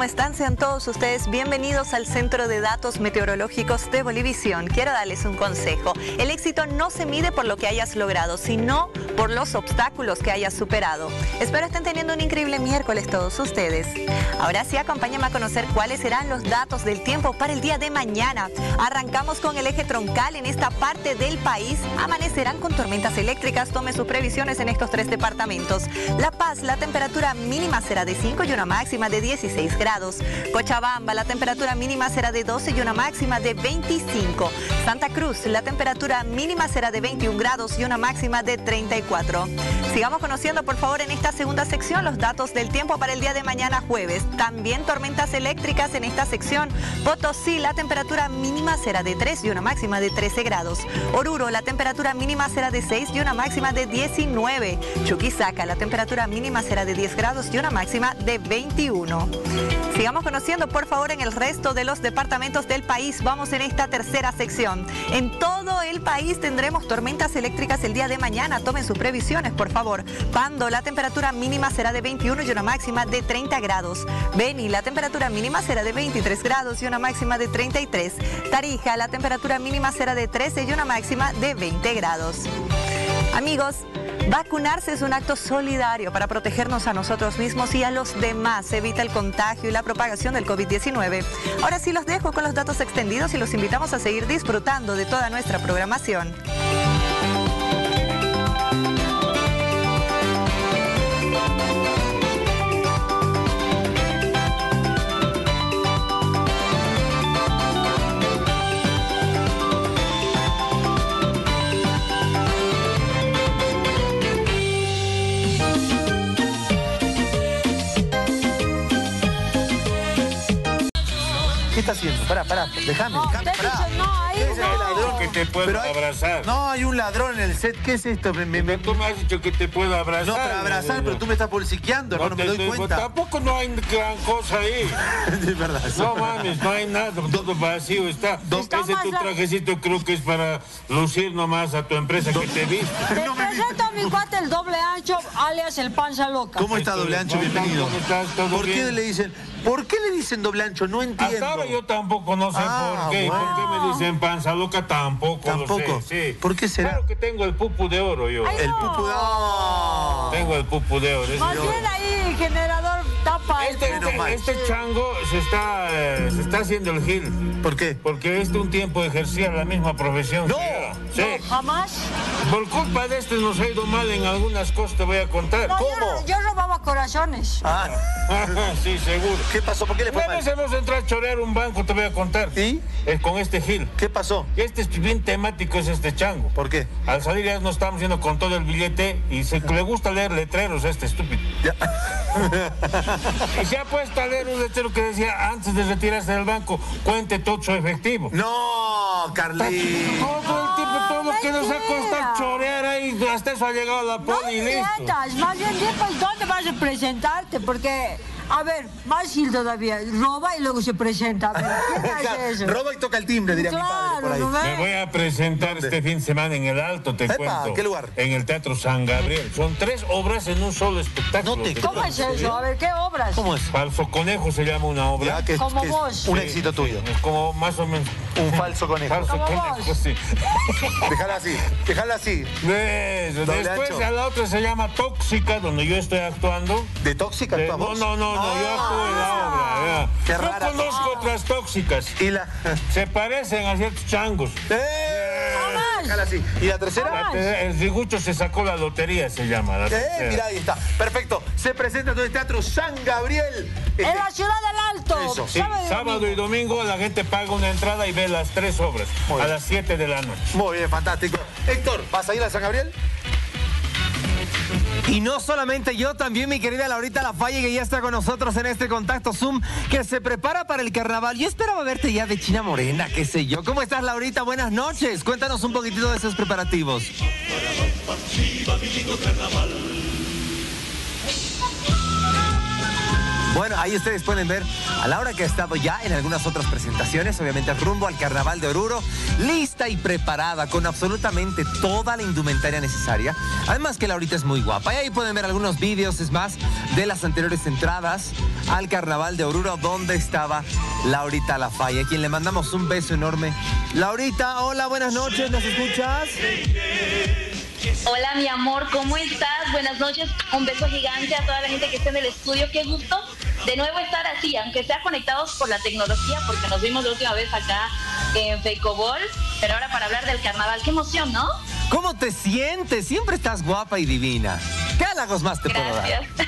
¿Cómo están? Sean todos ustedes bienvenidos al Centro de Datos Meteorológicos de Bolivisión. Quiero darles un consejo. El éxito no se mide por lo que hayas logrado, sino por los obstáculos que hayas superado. Espero estén teniendo un increíble miércoles todos ustedes. Ahora sí, acompáñenme a conocer cuáles serán los datos del tiempo para el día de mañana. Arrancamos con el eje troncal. En esta parte del país amanecerán con tormentas eléctricas. Tome sus previsiones en estos tres departamentos. La Paz, la temperatura mínima será de cinco y una máxima de dieciséis grados. Cochabamba, la temperatura mínima será de doce y una máxima de veinticinco. Santa Cruz, la temperatura mínima será de veintiún grados y una máxima de treinta y cuatro. Sigamos conociendo, por favor, en esta segunda sección los datos del tiempo para el día de mañana jueves. También tormentas eléctricas en esta sección. Potosí, la temperatura mínima será de tres y una máxima de trece grados. Oruro, la temperatura mínima será de seis y una máxima de diecinueve. Chuquisaca, la temperatura mínima será de diez grados y una máxima de veintiuno. Sigamos conociendo, por favor, en el resto de los departamentos del país. Vamos en esta tercera sección. En todo el país tendremos tormentas eléctricas el día de mañana. Tomen sus previsiones, por favor. Pando, la temperatura mínima será de veintiuno y una máxima de treinta grados. Beni, la temperatura mínima será de veintitrés grados y una máxima de treinta y tres. Tarija, la temperatura mínima será de trece y una máxima de veinte grados. Amigos, vacunarse es un acto solidario para protegernos a nosotros mismos y a los demás. Evita el contagio y la propagación del COVID diecinueve. Ahora sí los dejo con los datos extendidos y los invitamos a seguir disfrutando de toda nuestra programación. ¿Qué está haciendo? Pará, pará, déjame, No, déjame, usted pará. dice no, ahí ¿Qué es no. este ladrón Que te puedo Pero hay- abrazar. No, hay un ladrón en el set. ¿Qué es esto? Me- me- me- Tú me has dicho que te puedo abrazar. No, para abrazar, pero tú me estás bolsiqueando, hermano, me te- doy te- cuenta. Tampoco no hay gran cosa ahí. Es verdad. No mames, no hay nada, todo vacío está. Está Ese más tu la- trajecito creo que es para lucir nomás a tu empresa que te viste. Te presento a mi cuate el doble ancho, alias el panza loca. ¿Cómo está doble ancho? Bienvenido. ¿Cómo estás? ¿Todo ¿Por qué bien? le dicen, por qué le dicen doble ancho? No entiendo. Hasta ahora yo tampoco no sé Ah, por qué. bueno. ¿Por qué me dicen panza loca? Tampoco, Tampoco. lo sé. Sí. ¿Por qué será? Claro que tengo el pupu de oro yo. Ay, El no. pupu de... ¡Oh! Tengo el pupu de oro. ese Más yo. bien ahí el generador tapa el Este, pupo. este, este chango se está, eh, se está haciendo el gil. ¿Por qué? Porque este un tiempo ejercía la misma profesión. ¡No! que yo. Sí. No, jamás. Por culpa de este nos ha ido mal en algunas cosas, te voy a contar. No, ¿Cómo? yo, yo robaba corazones. Ah, Sí, seguro. ¿qué pasó? ¿Por qué le fue Una mal? vez hemos entrado a chorear un banco, te voy a contar. ¿Y? Es con este gil. ¿Qué pasó? Y este es bien temático, es este chango. ¿Por qué? Al salir ya nos estamos yendo con todo el billete y se, le gusta leer letreros a este estúpido. Ya. Y se ha puesto a leer un letrero que decía, antes de retirarse del banco, cuente todo su efectivo. No, Carly. Todo el tiempo, todo lo que nos ha costado mentira. chorear ahí, hasta eso ha llegado la No poli y listo. mientas, más bien di, pues, ¿dónde vas a presentarte? Porque, a ver, más Gil todavía, roba y luego se presenta. A ver, ¿quién hace eso? Roba y toca el timbre, diría mi padre por ahí. Claro, ¿no Me ves? voy a presentar este fin de semana en el Alto, te Epa, cuento. ¿qué lugar? En el Teatro San Gabriel. Son tres obras en un solo espectáculo. No te Te creo. ¿Cómo es eso? A ver, ¿qué obras? ¿Cómo es? Falso Conejo se llama una obra. Ya, que es, Como que es vos. un Sí, éxito tuyo. Es como más o menos. Un falso conejo. Falso Como Conejo, vos. sí. Déjala así, déjala así. Eso. Doble Después ancho. a la otra se llama Tóxica, donde yo estoy actuando. ¿De tóxica Eh, no, actuamos? no, no, no, yo actúo en la obra. ya. Qué Yo rara conozco otras tóxicas. Y la... Se parecen a ciertos changos. ¡Eh! Jamás. Déjala así. ¿Y la tercera? Jamás. El Rigucho se sacó la lotería, se llama. La Eh, tercera. mira, ahí está. Perfecto. Se presenta en el Teatro San Gabriel. Este- En la ciudad del Alto. Eso. Sí, Sábado y sábado y domingo. domingo la gente paga una entrada y ve las tres obras Muy a bien. las siete de la noche. Muy bien, fantástico. Héctor, ¿vas a ir a San Gabriel? Y no solamente yo, también mi querida Laurita Lafalle, que ya está con nosotros en este contacto Zoom, que se prepara para el carnaval. Yo esperaba verte ya de China Morena, qué sé yo. ¿Cómo estás, Laurita? Buenas noches. Cuéntanos un poquitito de esos preparativos. Bueno, ahí ustedes pueden ver a Laura, que ha estado ya en algunas otras presentaciones, obviamente rumbo al Carnaval de Oruro, lista y preparada con absolutamente toda la indumentaria necesaria. Además que Laurita es muy guapa. Y ahí pueden ver algunos vídeos, es más, de las anteriores entradas al Carnaval de Oruro, donde estaba Laurita Lafaye, a quien le mandamos un beso enorme. Laurita, hola, buenas noches, ¿nos escuchas? Hola, mi amor, ¿cómo estás? Buenas noches, un beso gigante a toda la gente que está en el estudio. Qué gusto de nuevo estar así, aunque sea conectados por la tecnología, porque nos vimos la última vez acá en Feicobol, pero ahora para hablar del carnaval. Qué emoción, ¿no? ¿Cómo te sientes? Siempre estás guapa y divina. ¿Qué halagos más te puedo dar? Gracias.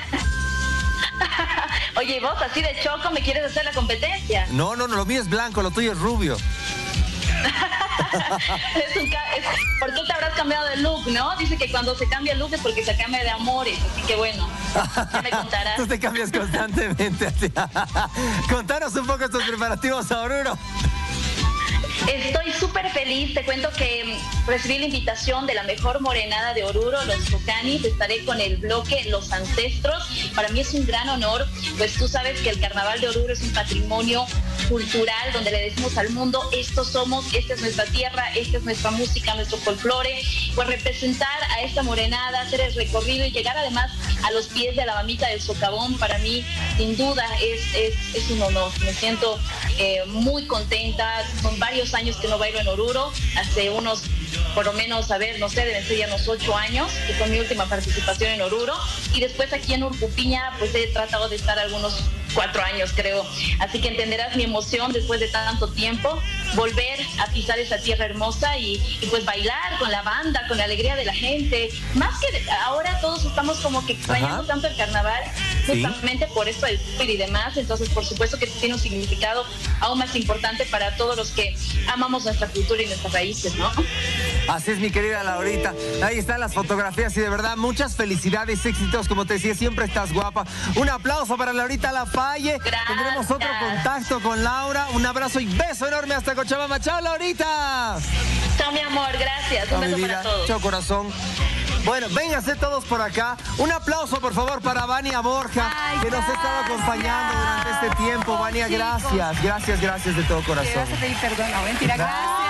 Oye, vos así de choco me quieres hacer la competencia. No, no, no, lo mío es blanco, lo tuyo es rubio. Es un ca- es- ¿Por qué te habrás cambiado de look, no? Dice que cuando se cambia el look es porque se cambia de amores, así que bueno, ya me contarás. Tú te cambias constantemente. Así. Contanos un poco estos preparativos a Oruro. Estoy súper feliz, te cuento que recibí la invitación de la mejor morenada de Oruro, los Tucanis. Estaré con el bloque Los Ancestros. Para mí es un gran honor, pues tú sabes que el Carnaval de Oruro es un patrimonio cultural donde le decimos al mundo, estos somos, esta es nuestra tierra, esta es nuestra música, nuestro folclore. Pues representar a esta morenada, hacer el recorrido y llegar además a los pies de la mamita del socavón, para mí sin duda es, es, es un honor. Me siento eh, muy contenta, son varios años que no bailo en Oruro, hace unos, por lo menos, a ver, no sé, deben ser ya unos ocho años, que fue mi última participación en Oruro, y después aquí en Urcupiña, pues he tratado de estar algunos cuatro años, creo, así que entenderás mi emoción después de tanto tiempo, volver a pisar esa tierra hermosa y, y pues bailar con la banda, con la alegría de la gente, más que ahora todos estamos como que extrañando Ajá. tanto el carnaval, justamente ¿Sí? por esto del COVID y demás, entonces por supuesto que tiene un significado aún más importante para todos los que amamos nuestra cultura y nuestras raíces, ¿no? Así es, mi querida Laurita. Ahí están las fotografías y de verdad muchas felicidades, éxitos, como te decía, siempre estás guapa. Un aplauso para Laurita Lafaye. Gracias. Tendremos otro contacto con Laura. Un abrazo y beso enorme hasta Cochabamba. ¡Chao, Laurita! Chao, mi amor, gracias. Un beso para todos. Chao, corazón. Bueno, vénganse todos por acá. Un aplauso, por favor, para Vania Borja, Ay, que gracias. nos ha estado acompañando durante este tiempo. Vania, gracias, gracias, gracias de todo corazón. Te vas a pedir perdón, no, mentira, gracias.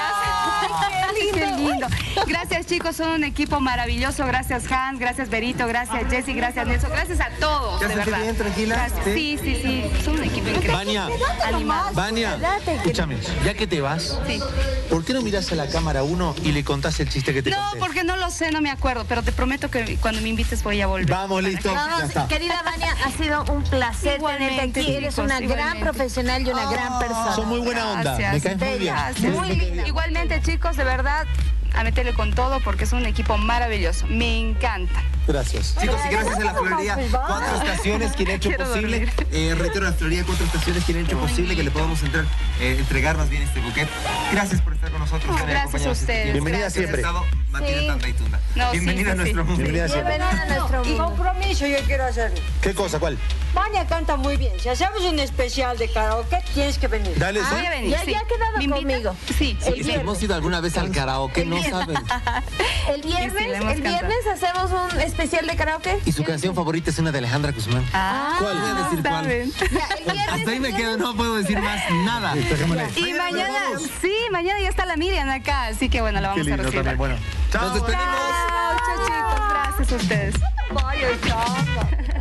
Qué lindo. Qué lindo. Gracias, chicos, son un equipo maravilloso. Gracias, Hans, gracias, Berito, gracias, Jessy, gracias, Nelson. Gracias a todos, ¿Te de verdad. bien, tranquila? Gracias. Sí, sí, sí. Son un equipo increíble. Vania, Animado. Vania, escúchame, ya que te vas, sí. ¿por qué no miras a la cámara uno y le contás el chiste que te No, conté? porque no lo sé, no me acuerdo, pero te prometo que cuando me invites voy a volver. Vamos, listo. Vamos, ya está. querida Vania, ha sido un placer Igualmente, tenerte aquí. Eres chicos, una gran igualmente. profesional y una Oh, gran persona. Son muy buena onda, Gracias. me caes muy bien. Gracias. Muy linda. Igualmente, chicos, de verdad, a meterle con todo porque es un equipo maravilloso. Me encanta. Gracias. Chicos, y gracias a la Florería Cuatro Estaciones, quien ha hecho Quiero posible, eh, reitero a la Florería Cuatro Estaciones, quien ha hecho posible que le podamos entrar, eh, entregar más bien este buquet. Gracias por estar con nosotros. No, Vania, gracias a acompañarnos este ustedes. tiempo. Bienvenida Gracias. siempre. Estado, mantiene Sí. tanta y tunda. No, Bienvenida sí, a sí, nuestro sí. mundo. Bienvenida siempre. Bienvenida a nuestro Y mundo. compromiso yo quiero hacerlo. ¿Qué cosa? ¿Cuál? Vania canta muy bien. Si hacemos un especial de karaoke, tienes que venir. Dale, sí. Voy a venir, Ya, sí. ya ha quedado ¿Me invitan? conmigo. Sí, El sí. Si hemos ido alguna vez al karaoke, no saben. El viernes, Sí, sí, la hemos el viernes hacemos un especial de karaoke. Y su canción favorita es una de Alejandra Guzmán. Ah, ¿Cuál? Voy a decir cuál. saben. Ya, el viernes, Hasta ahí me el quedo, no puedo decir más nada. Y mañana, sí, mañana ya está la Miriam acá, así que bueno, la Qué vamos a lindo recibir. también, bueno. Nos despedimos. Chao, chao, chicos, gracias a ustedes. Vaya, chao.